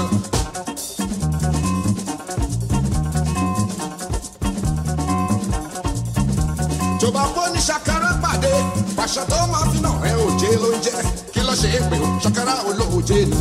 Tó bá bó ní ṣàkàrà pàdé àṣà tó máa fi náà ẹ òjé ló jẹ́ kí ló ṣe é pé o ṣàkàrà olóòjé ni.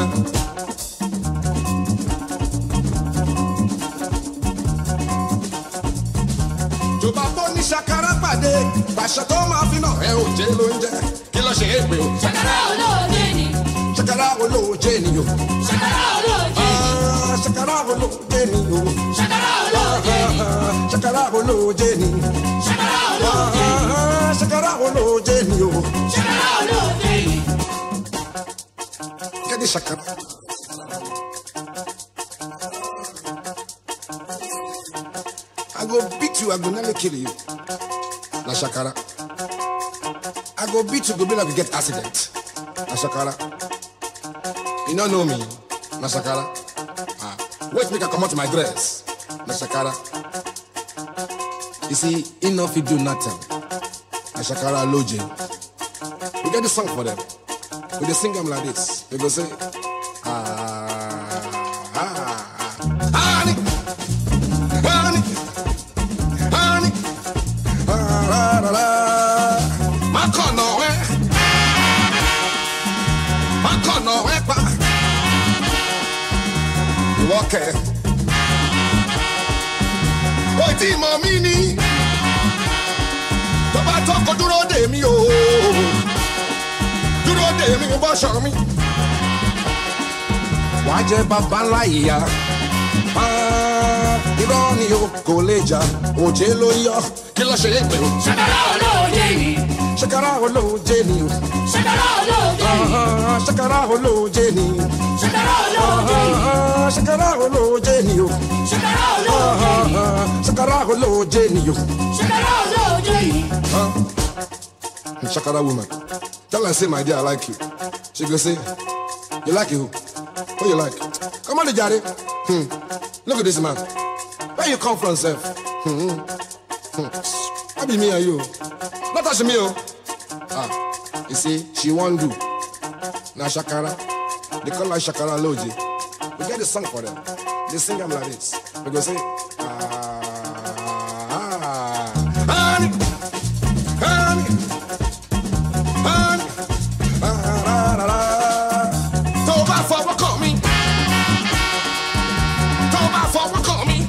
Tó bá bó ní ṣàkàrà pàdé àṣà tó máa fi náà ẹ òjé ló jẹ́. Ṣe é pé o. Ṣàkàrà olóòjé ni. Ṣàkàrà olóòjé ni o. Ṣàkàrà olóòjé ni. Ṣàkàrà olóòjé ni o. Ṣàkàrà olóòjé ni. Ṣàkàrà olóòjé ni. Ṣàkàrà olóòjé ni. Ṣàkàrà olóòjé ni o. Ṣàkàrà olóòjé ni. Kẹ́ni ṣàkàrà. I go beat you, I go nearly kill you. Na ṣàkàrà. I go beat you, go be like you get accident. Na ṣàkàrà. You don't know me. Na ṣàkàrà. Wait, make I come out my dress. Na ṣàkàrà. You see, enough you do nothing. Na ṣàkàrà loje. We get the song for them. We just sing them like this. We go say, honey, honey, honey, la la la. Makono pa. Okay. Oi ti mo mi ni. Tó bá toko dúró dè mí o. Dúró dè mí bó ṣọ mi. Wá jẹ́ bàbá ńlá ìyá. Irọ́ ni o kò lè jà. Òjé ló yọ. Kí ló ṣe é pé o? Ṣàkàrà olóòjé ni. Ṣàkàrà olóòjé ni o. Ṣàkàrà olóòjé ni. Ṣàkàrà olóòjé ni. Ṣàkàrà olóòjé ni. Ṣàkàrà olóòjé ni o. Ṣàkàrà olóòjé ni. Ṣàkàrà olóòjé ni o. Ṣàkàrà olóòjé ni. Shakara woman. Tell her, say, my dear, I like you. She go say, you like you? Who you like? Come on, the Jari. Look at this man. Where you come from, Seth? That be me and you. Not touch me, oh. You see, she won't do. Now Shakara, they call her Shakara Loji. We get the song for them. They sing them like this. We go say, honey, honey, honey, Toba forward call me. Toba forward call me.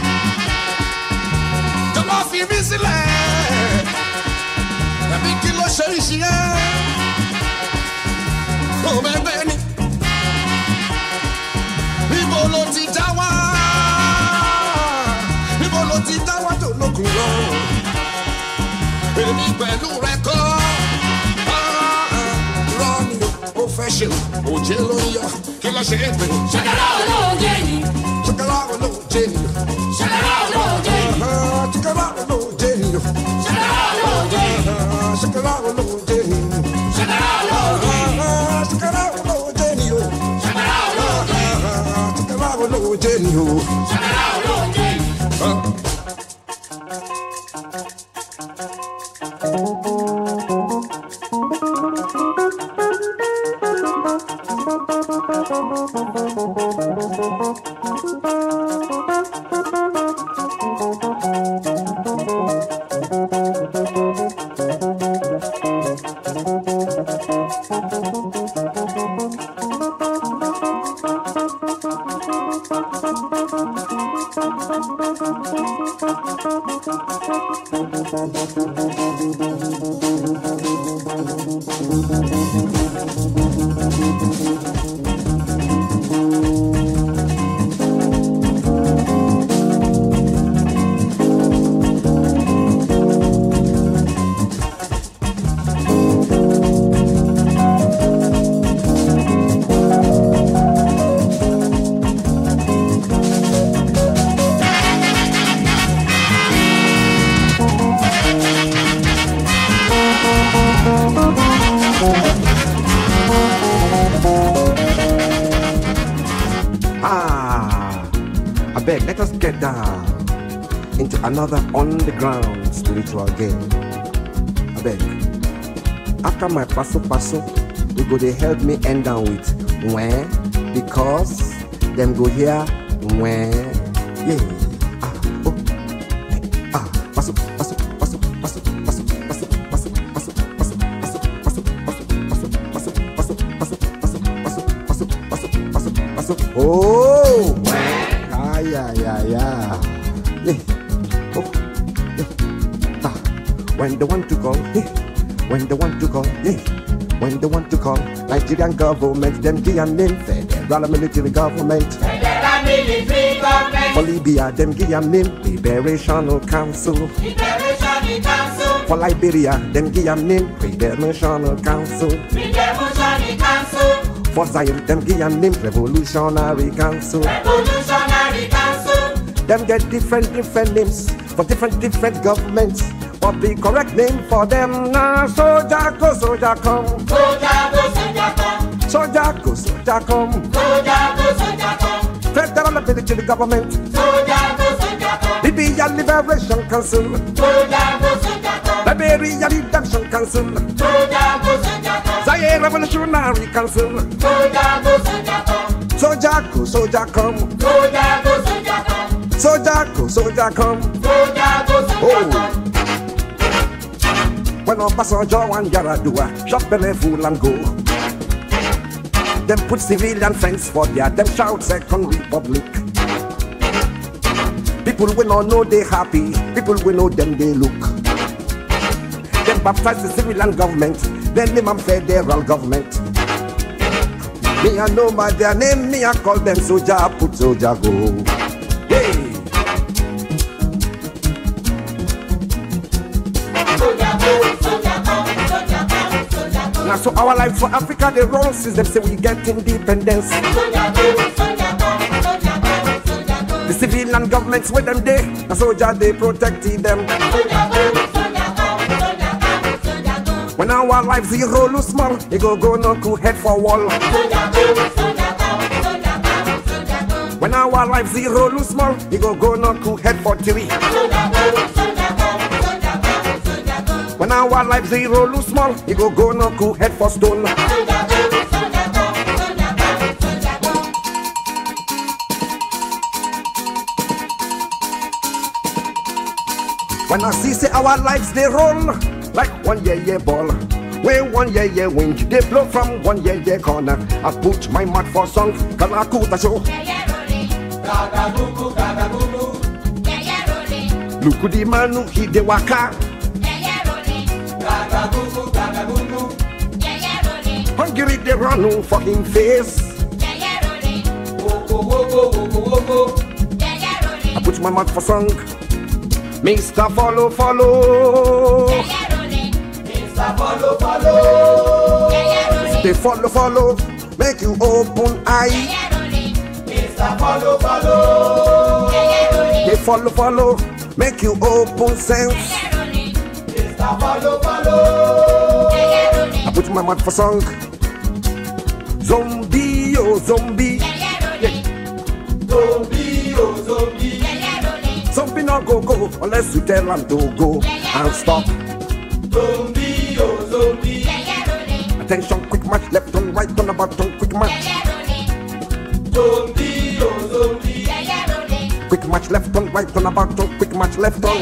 The love you busy land. La big kilo sherishia. Oh man, Benny. Bibolo ti dawa. Bibolo ti dawa to no kulo. Èmi pẹ̀lú rẹ̀ kọ́. Rọ́ọ̀nì ó fẹ́ ṣe òjé ló ń yọ. Kí ló ṣe é pé? Ṣàkàrà olóòjé ni. Ṣàkàrà olóòjé ni. Ṣàkàrà olóòjé ni. Ṣàkàrà olóòjé ni. Ṣàkàrà olóòjé ni. Ṣàkàrà olóòjé ni. Ṣàkàrà olóòjé ni. Ṣàkàrà olóòjé ni o. Ṣàkàrà olóòjé ni. Ṣàkàrà olóòjé ni o. Ṣàkàrà olóòjé ni. Let us get down into another on-the-ground spiritual game. I beg. After my paso, you go they help me end down with when, because them go here when, yeah. Paso. Oh, yeah. When they want to call, when they want to call, when they want to call, Nigerian government, them give a name, federal military government. Federal military government. For Libya, them give a name, Liberational Council. Liberational Council. For Liberia, them give a name, Redemptional Council. Redemptional Council. For Zion, them give a name, Revolutionary Council. Revolutionary Council. Them get different names for different governments. But the correct name for them now, soldier go, soldier come. Soldier go, soldier come. Soldier go, soldier come. Soldier go, soldier come. Federal military government. Soldier go, soldier come. Libya Liberation Council. Soldier go, soldier come. Let me Liberia Redemption Council, Soldier go, soldier come. Zaire Revolutionary Council, Soldier go, soldier come. soldier go, soldier come, Soldier go, soldier come. soldier go, soldier come. Soldier go, soldier come. When Obasanjo and Yaradua shot belly full and go, them put civilian fence for their them shout Second Republic. People we not know they happy, people we know them they look. Them baptize the civilian government, then name them federal government. Me I know by their name, me I call them soldier, put soldier go. Hey. Now so our life for Africa they roll since them say we get independence. The civilian governments with them they, the soldier they protected them. When our life zero lose small, they go no cool head for wall. When our life zero lose small, they go no cool head for tree. When our life zero lose small, he go no cool head for stone. When I see say our lives they roll like one yeah ball. When one yeah wind they blow from one yeah corner. I put my mouth for song, Kalakuta show. Lukudi manu hide waka. Hungry they run for him face. I put my mouth for song. Mr. Follow. Mr. Follow. They follow. Make you open eye. Mr. Follow. They follow. Make you open sense. Mr. Follow. I put my mouth for song. Zombie, oh zombie. Zombie, oh zombie. Zombie not go unless you tell them to go and stop. Zombie, oh zombie. Attention, quick match, left on right on the button, quick match. Zombie, oh zombie. Quick match, left on right on the button, quick match, left on.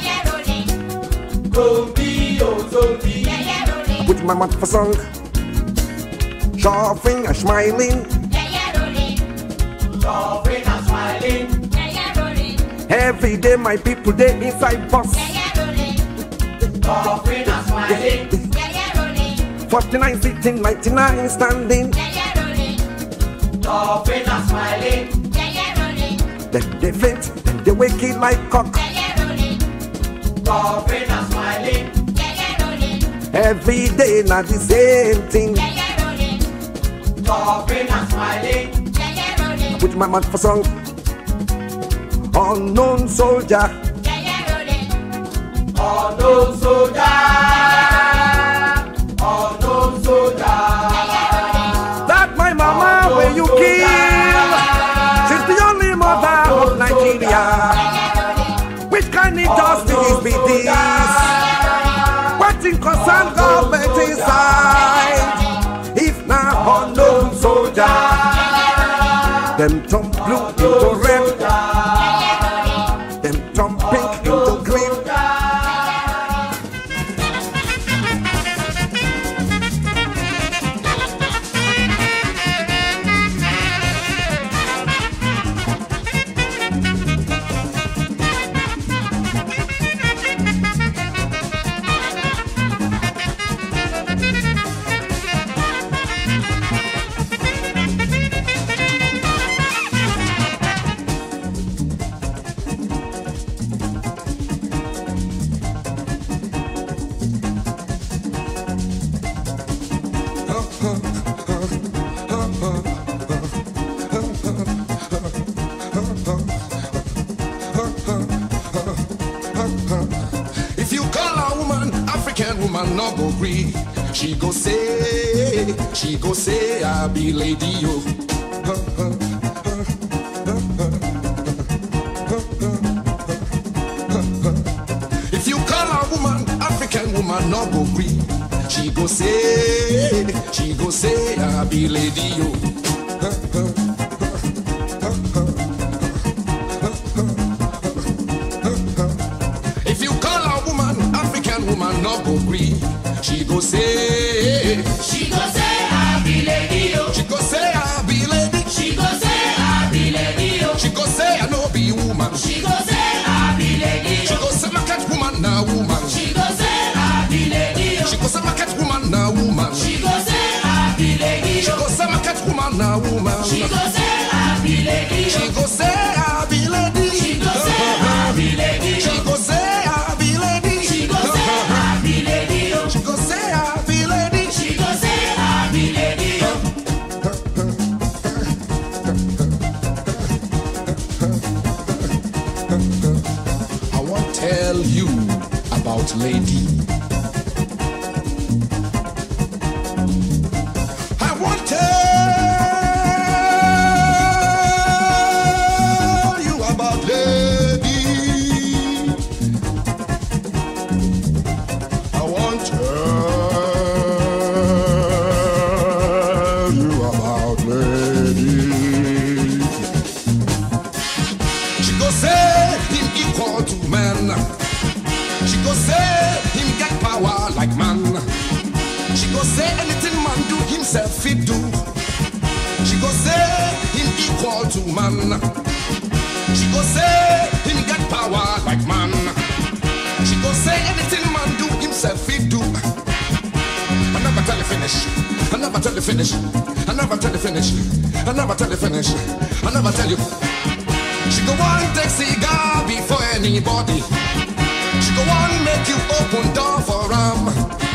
Zombie, oh zombie. I put my mouth for song. Shuffling and smiling. Shuffling and smiling. Every day my people they inside bus. Shuffling and smiling. 49 sitting, 99 standing. Shuffling and smiling. Then they faint, then they wake it like cock. Shuffling and smiling. Every day not the same thing. Shuffling and smiling. Put my mouth for song. Unknown soldier. Unknown soldier. Unknown soldier. That my mama where you kill. She's the only mother of Nigeria. Which kind of justice be this? What in concern government inside? If not unknown soldier, them turn blue into red. Them turn pink into green. If you call a woman, African woman, no go agree. She go say, I be lady yo. If you call a woman, African woman, woman no go gree. She go say, I be lady yo. If you call a woman, African woman no go gree. She go say, I be lady yo. she go say I be lady. She go say I be lady yo. She go say I no be woman. She go say I be lady She yo. go say market woman na woman. She go say I be lady yo. She go say market woman na woman. She go say I be lady She yo. go say market woman na woman. She go say I be lady She yo. go say I be lady. She go say I be lady She yo. go say I be lady. She go say I be lady yo. She go say I be lady. She go say I be lady yo. I want to tell you about lady. I want to tell you about lady. I want to tell you about lady. She go say him equal to man. She go say him get power like man. She go say anything man do himself fit do. She go say him equal to man. She go say him get power like man. She go say anything man do himself fit do. I never tell you finish. I never tell you finish. I never tell you finish. I never tell you finish. I never tell you. She go on take cigar before anybody. She go on make you open door for him.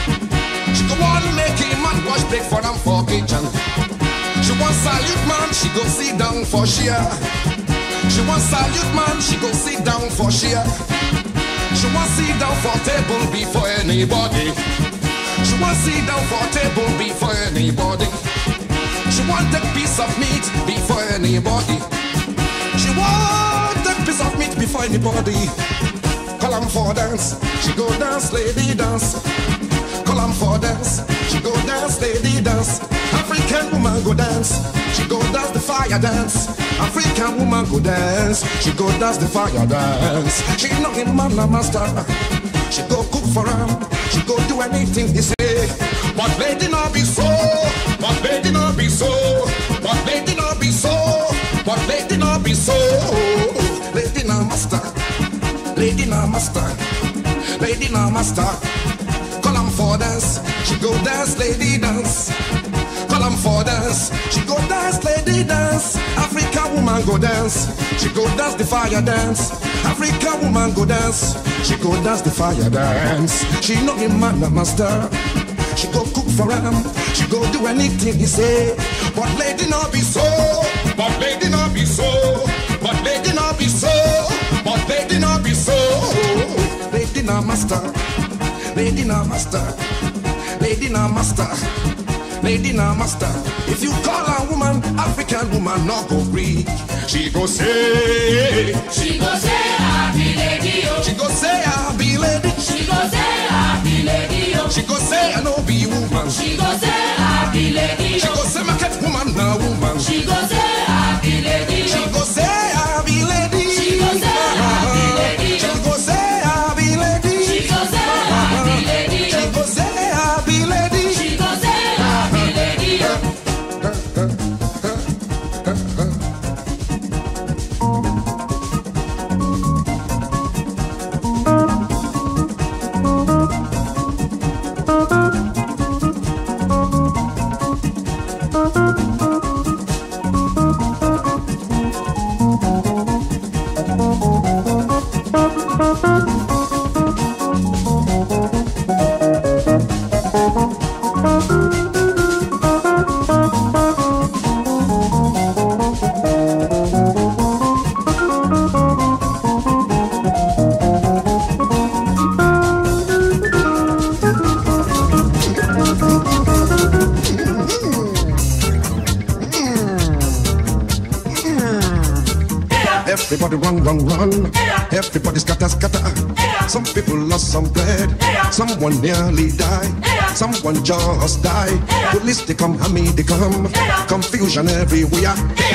She go on make him man wash plate for him for kitchen. She want salute man, she go sit down for share. She want salute man, she go sit down for share. She want sit down for table before anybody. She want sit down for table before anybody. She want take piece of meat before anybody. She want take piece of meat before anybody. Call him for dance, she go dance, lady dance. Call him for dance, she go dance, lady dance. African woman go dance, she go dance the fire dance. African woman go dance, she go dance the fire dance. She know him man a master, she go cook for him, she go do anything he say. But lady not be so, but lady not be so, but lady not be so, but lady not be so. Lady not master, lady not master, lady not master. Call him for dance, she go dance, lady dance. Call him for dance, she go dance, lady dance. African woman go dance, she go dance the fire dance. African woman go dance, she go dance the fire dance. She know him man a master, she go cook for him, she go do anything he say. But lady not be so, but lady not be so, but lady not be so, but lady not be so. Lady not master, lady not master, lady not master, lady not master. If you call a woman, African woman not go free. She go say, She go say I be lady yo. she go say I be lady. She go say I be lady yo. She go say I no be woman. She go say I be lady She yo. go say market woman na woman. She go say I be lady She yo. go say I be lady. She go say I be lady She yo. go say I be lady. She go say I be lady She yo. go say I be lady. She go say I be lady yo. Everybody run, run, run. Everybody scatter, scatter. Some people lost some bread. Someone nearly died. Someone just died. Police they come, they come. Confusion everywhere.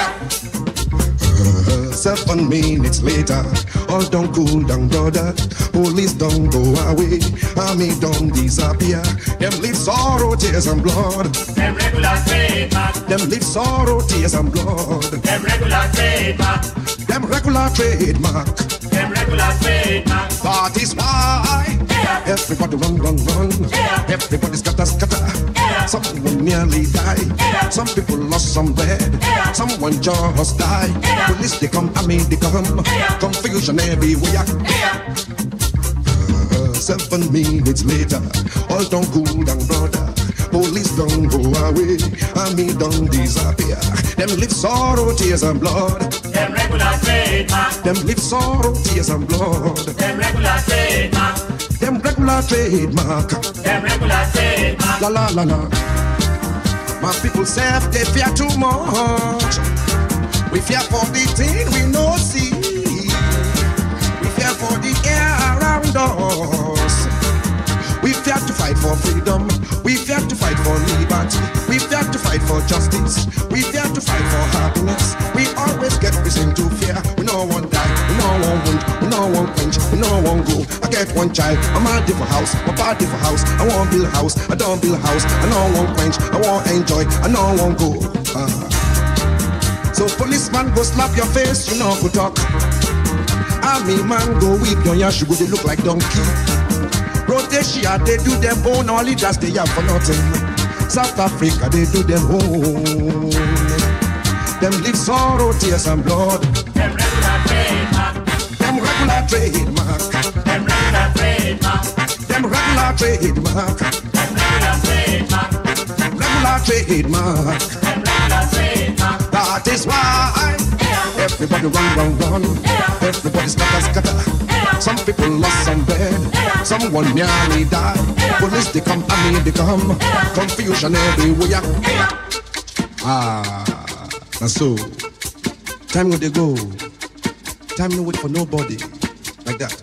7 minutes later, all don't cool down, brother. Police don't go away. Army don't disappear. Them leave sorrow, tears and blood. Them regular trademark. Them leave sorrow, tears and blood. Them regular trademark. Them regular trademark. Them regular trademark. That is why everybody run. Everybody scatter. Someone nearly died. Some people lost some bread. Someone just died. Police they come, they come. Confusion everywhere. 7 minutes later, all don't cool down, brother. Police don't go away. Army don't disappear. Them live sorrow, tears and blood. Them regular trademark. Them live sorrow, tears and blood. Them regular trademark. Them regular trademark. Them regular trademark. La. My people say they fear too much. We fear for the thing we no see. We fear for the air around us. We fear to fight for freedom. We fear to fight for liberty. We fear to fight for justice. We fear to fight for happiness. We always get reason to fear. We no one die. We no one wound. We no one quench. We no one go. I get one child. I'm a different house. My body for house. I want build a house. I don't build a house. I no one quench. I want enjoy. I no one go. So policeman go slap your face. You know go talk. Army man go whip your yash. You go they look like donkey. Rhodesia, they do them own, all leaders they have for nothing. South Africa, they do them own. Them live sorrow, tears and blood. Them regular trademark. Them regular trademark. Them regular trademark. Them regular trademark. Them regular trademark. Regular trademark. Them regular trademark. That is why everybody run. Everybody scatter. Some people lost some bread. Someone nearly died. Police they come, they come. Confusion everywhere. And so time when they go. Time no wait for nobody. Like that.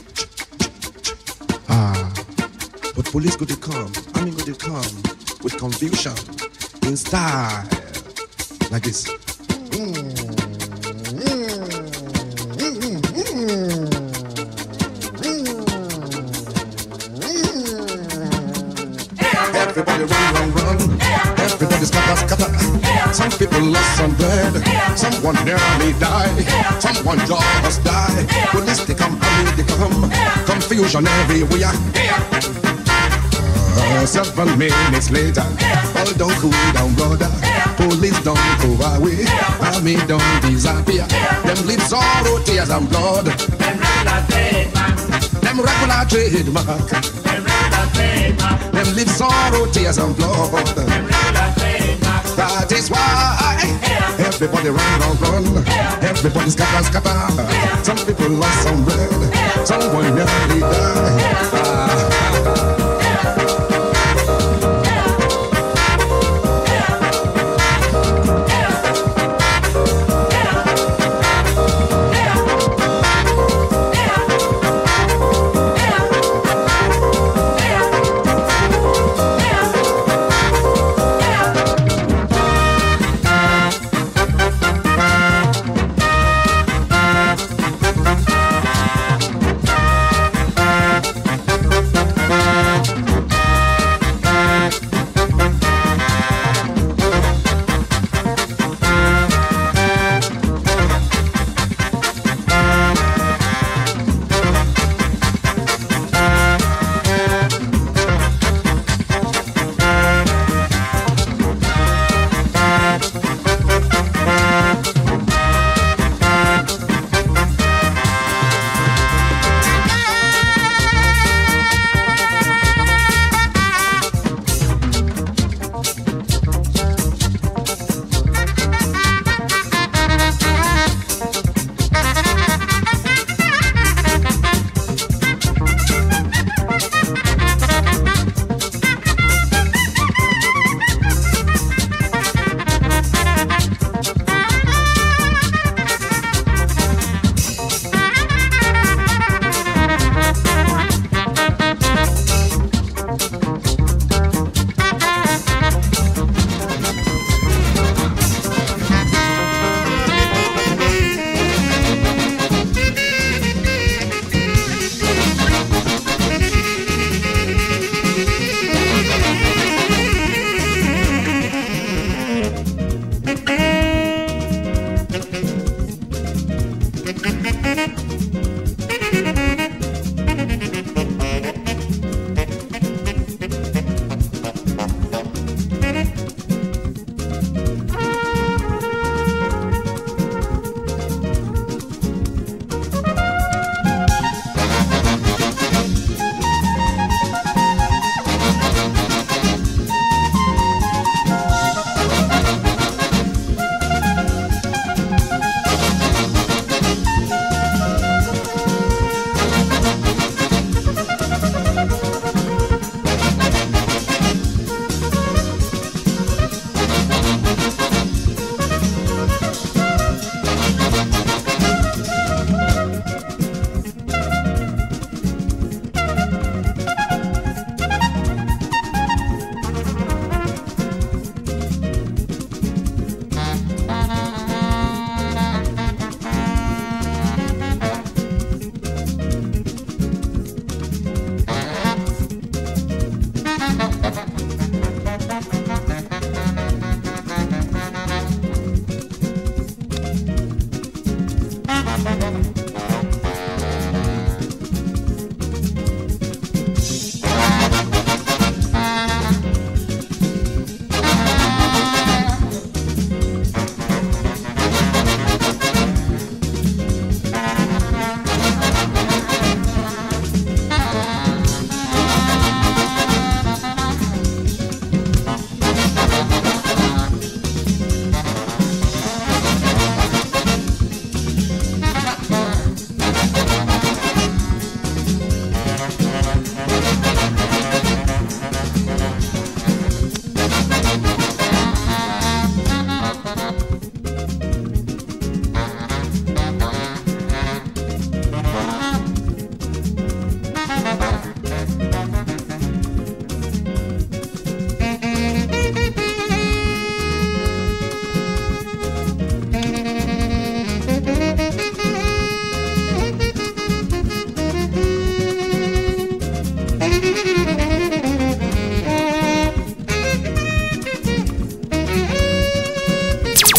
But police go to come. Army go to come with confusion in style. Like this. Everybody run. Everybody scatter. Some people lost some bread. Someone nearly died. Someone just died. Police they come, they come. Confusion everywhere. 7 minutes later, all don't cool down, brother. Police don't go away. Army don't disappear. Them live sorrow, tears and blood. Them regular trademark. Them regular trademark. Them regular trademark. Them live sorrow, tears and blood. Them regular trademark. That is why everybody run. Everybody scatter. Some people lost some bread. Someone nearly died.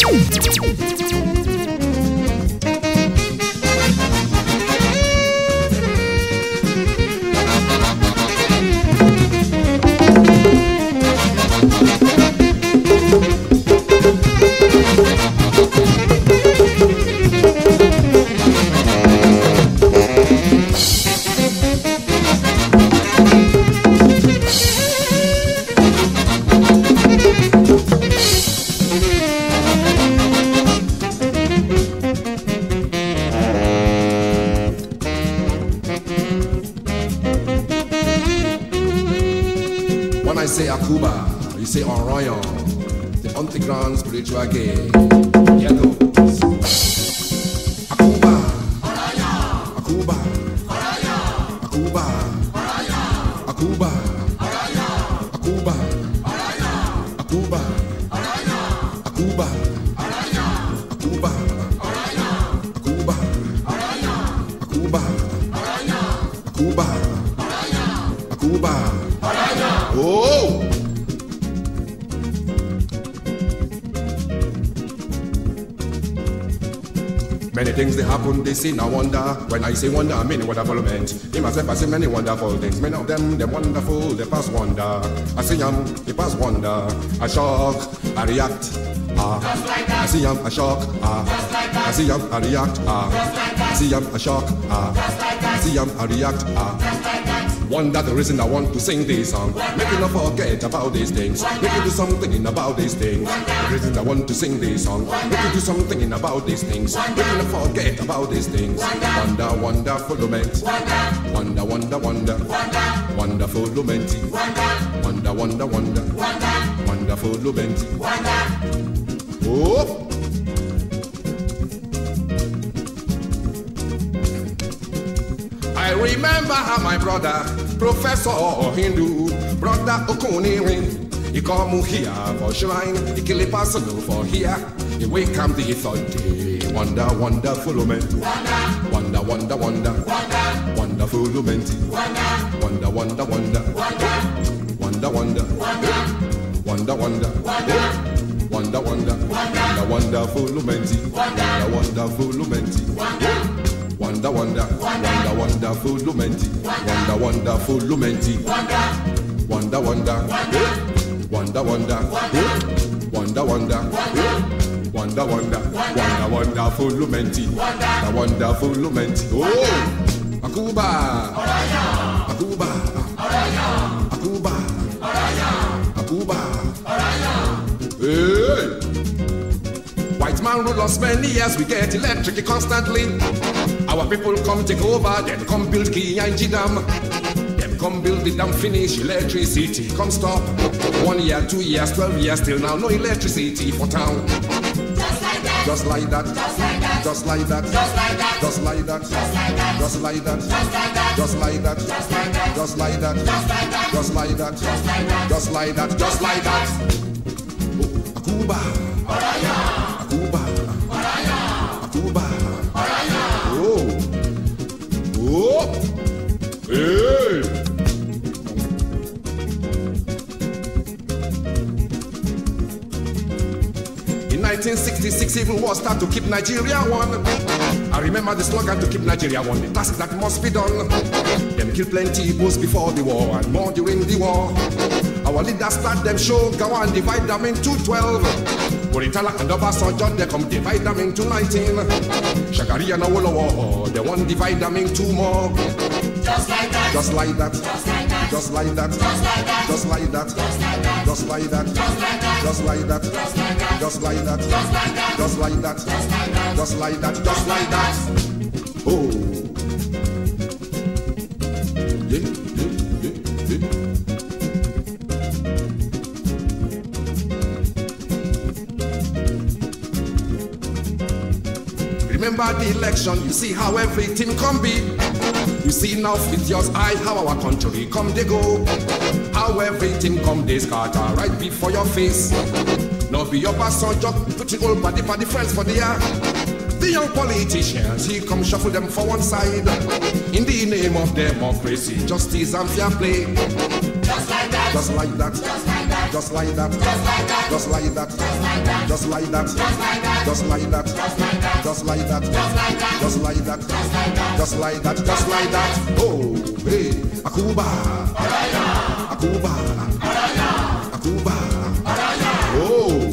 When I say Akuba, you say Orion, the underground spiritual game. Here goes. Akuba, Akuba, Akuba, Akuba, Akuba, Akuba, Akuba, Akuba, Akuba, Akuba, Akuba, Akuba. Oh! Many things they happen, they say no wonder. When I say wonder, I mean wonderful meant. In myself, I say many wonderful things. Many of them, they're wonderful, they pass wonder. I see them, they pass wonder. I shock, I react, Just like that. I see them, I shock, Just like that. I see them, I react, Just like that. I see them, I shock, Just like I that. see them, I react, Just like that. Wonder the reason I want to sing this song. Make you not forget about these things. Make you do something about these things. The reason I want to sing this song. Make you do something about these things. Make you not forget about these things. Wonder, wonderful lament. Wonder, wonder, wonder. Wonderful lament. Wonder, wonder, wonder. Wonderful lament. Oh! I remember how my brother, Professor Hindu, brother Okunirin, he come here for shrine, he kill a person for here, he wake up the third day. Wonder, wonderful lament. Wonder, wonder, wonder. Wonderful lament. Wonder, wonder, wonder. Wonder, wonder. Wonder, wonder. Wonder, wonder. Wonder, wonderful lament. Wonder, wonderful lament. Wonder, wonder, wonder, wonderful lament. Wonder, wonderful lament. Wonder, wonder, wonder, wonder, wonder, wonder, wonder, wonder, wonderful lament. The wonderful lament. Oh, Akuba, Akuba, Akuba, Akuba. Hey. White man rule us many years, we get electric constantly. Our people come take over, then come build Kiyanji Dam. Them come build the dam, finish electricity, come stop. 1 year, 2 years, 12 years, till now no electricity for town. Just like that, just like that, just like that, just like that, just like that, just like that, just like that, just like that, just like that. Akuba, Akuba, Akuba. Oh, oh, hey. In 1966, civil war started to keep Nigeria one. I remember the slogan to keep Nigeria one, the task that must be done. Them killed plenty Igbos before the war and more during the war. Our leaders start them show, go and divide them into 12. Boritala and Obasanjo, they come divide them into 19. Shagari and Awolowo, they want divide them into more. Just like that. Just like that. Just like that. Just like that. Just like that. Just like that. Just like that. Just like that. Just like that. Just like that. Just like that. Oh. Yeah, yeah, yeah, yeah. Remember the election, you see how everything can be. You see now with your eye how our country come they go. How everything come they scatter right before your face. Now be your passenger, putting all body for the friends for the air. The young politicians, he come shuffle them for one side. In the name of democracy, justice and fair play. Just like that. Just like that. just like that, just like that, just like that, just like that, just like that, just like that, just like that, just like that. Oh, hey, Akuba, Akuba, Akuba. Oh.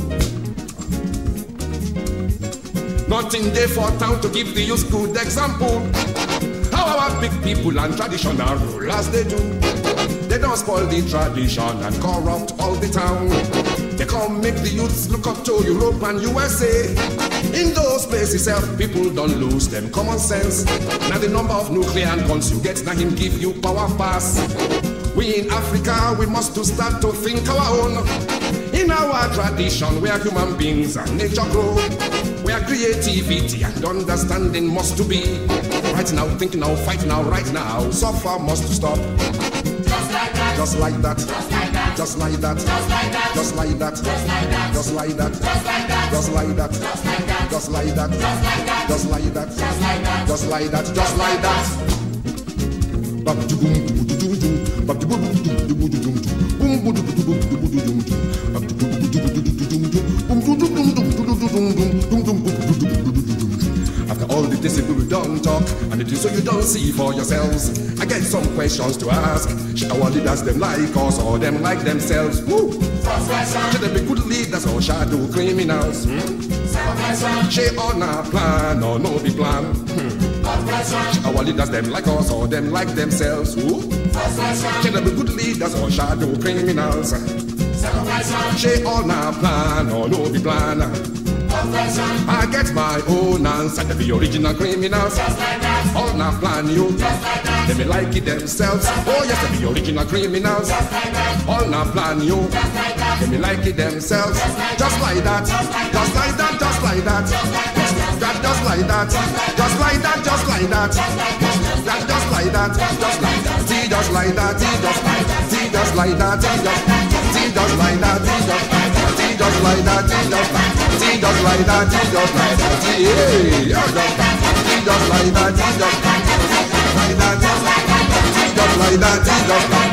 Nothing there for town to give the youth good example. How our big people and traditional rulers they do. They don't spoil the tradition and corrupt all the town. They come make the youths look up to Europe and USA. In those places, people don't lose them common sense. Now the number of nuclear guns you get, now him give you power pass. We in Africa, we must to start to think our own. In our tradition, we are human beings and nature grow. Where creativity and understanding must to be. Right now, think now, fight now, right now. Suffer must to stop. Just like that, just like that, just like that, just like that, just like that, just like that, just like that, just like that, just like that. After all the discipline we don't talk, and it is so you don't see for yourselves. I get some questions to ask. Should our leaders them like us or them like themselves? Woo! Should they be good leaders or shadow criminals? Should on our plan or no be plan? Should our leaders them like us or them like themselves? Woo! Should they be good leaders or shadow criminals? Should on our plan or no be plan? I get my own answer, they be original criminals. All now plan you, they may like it themselves. Oh yes, they be original criminals. All now plan you, they may like it themselves. Just like that, just like that, just like that. Just like that, just like that, just like that. Just like that, just like that. See, just like that, see, just like that. See, just like that, see, just like that, see, just like that, see, just like that. See, just like that, see, just like that. See, hey, just like that, see, just like that, see, just like that. See, just like that, see, just like that.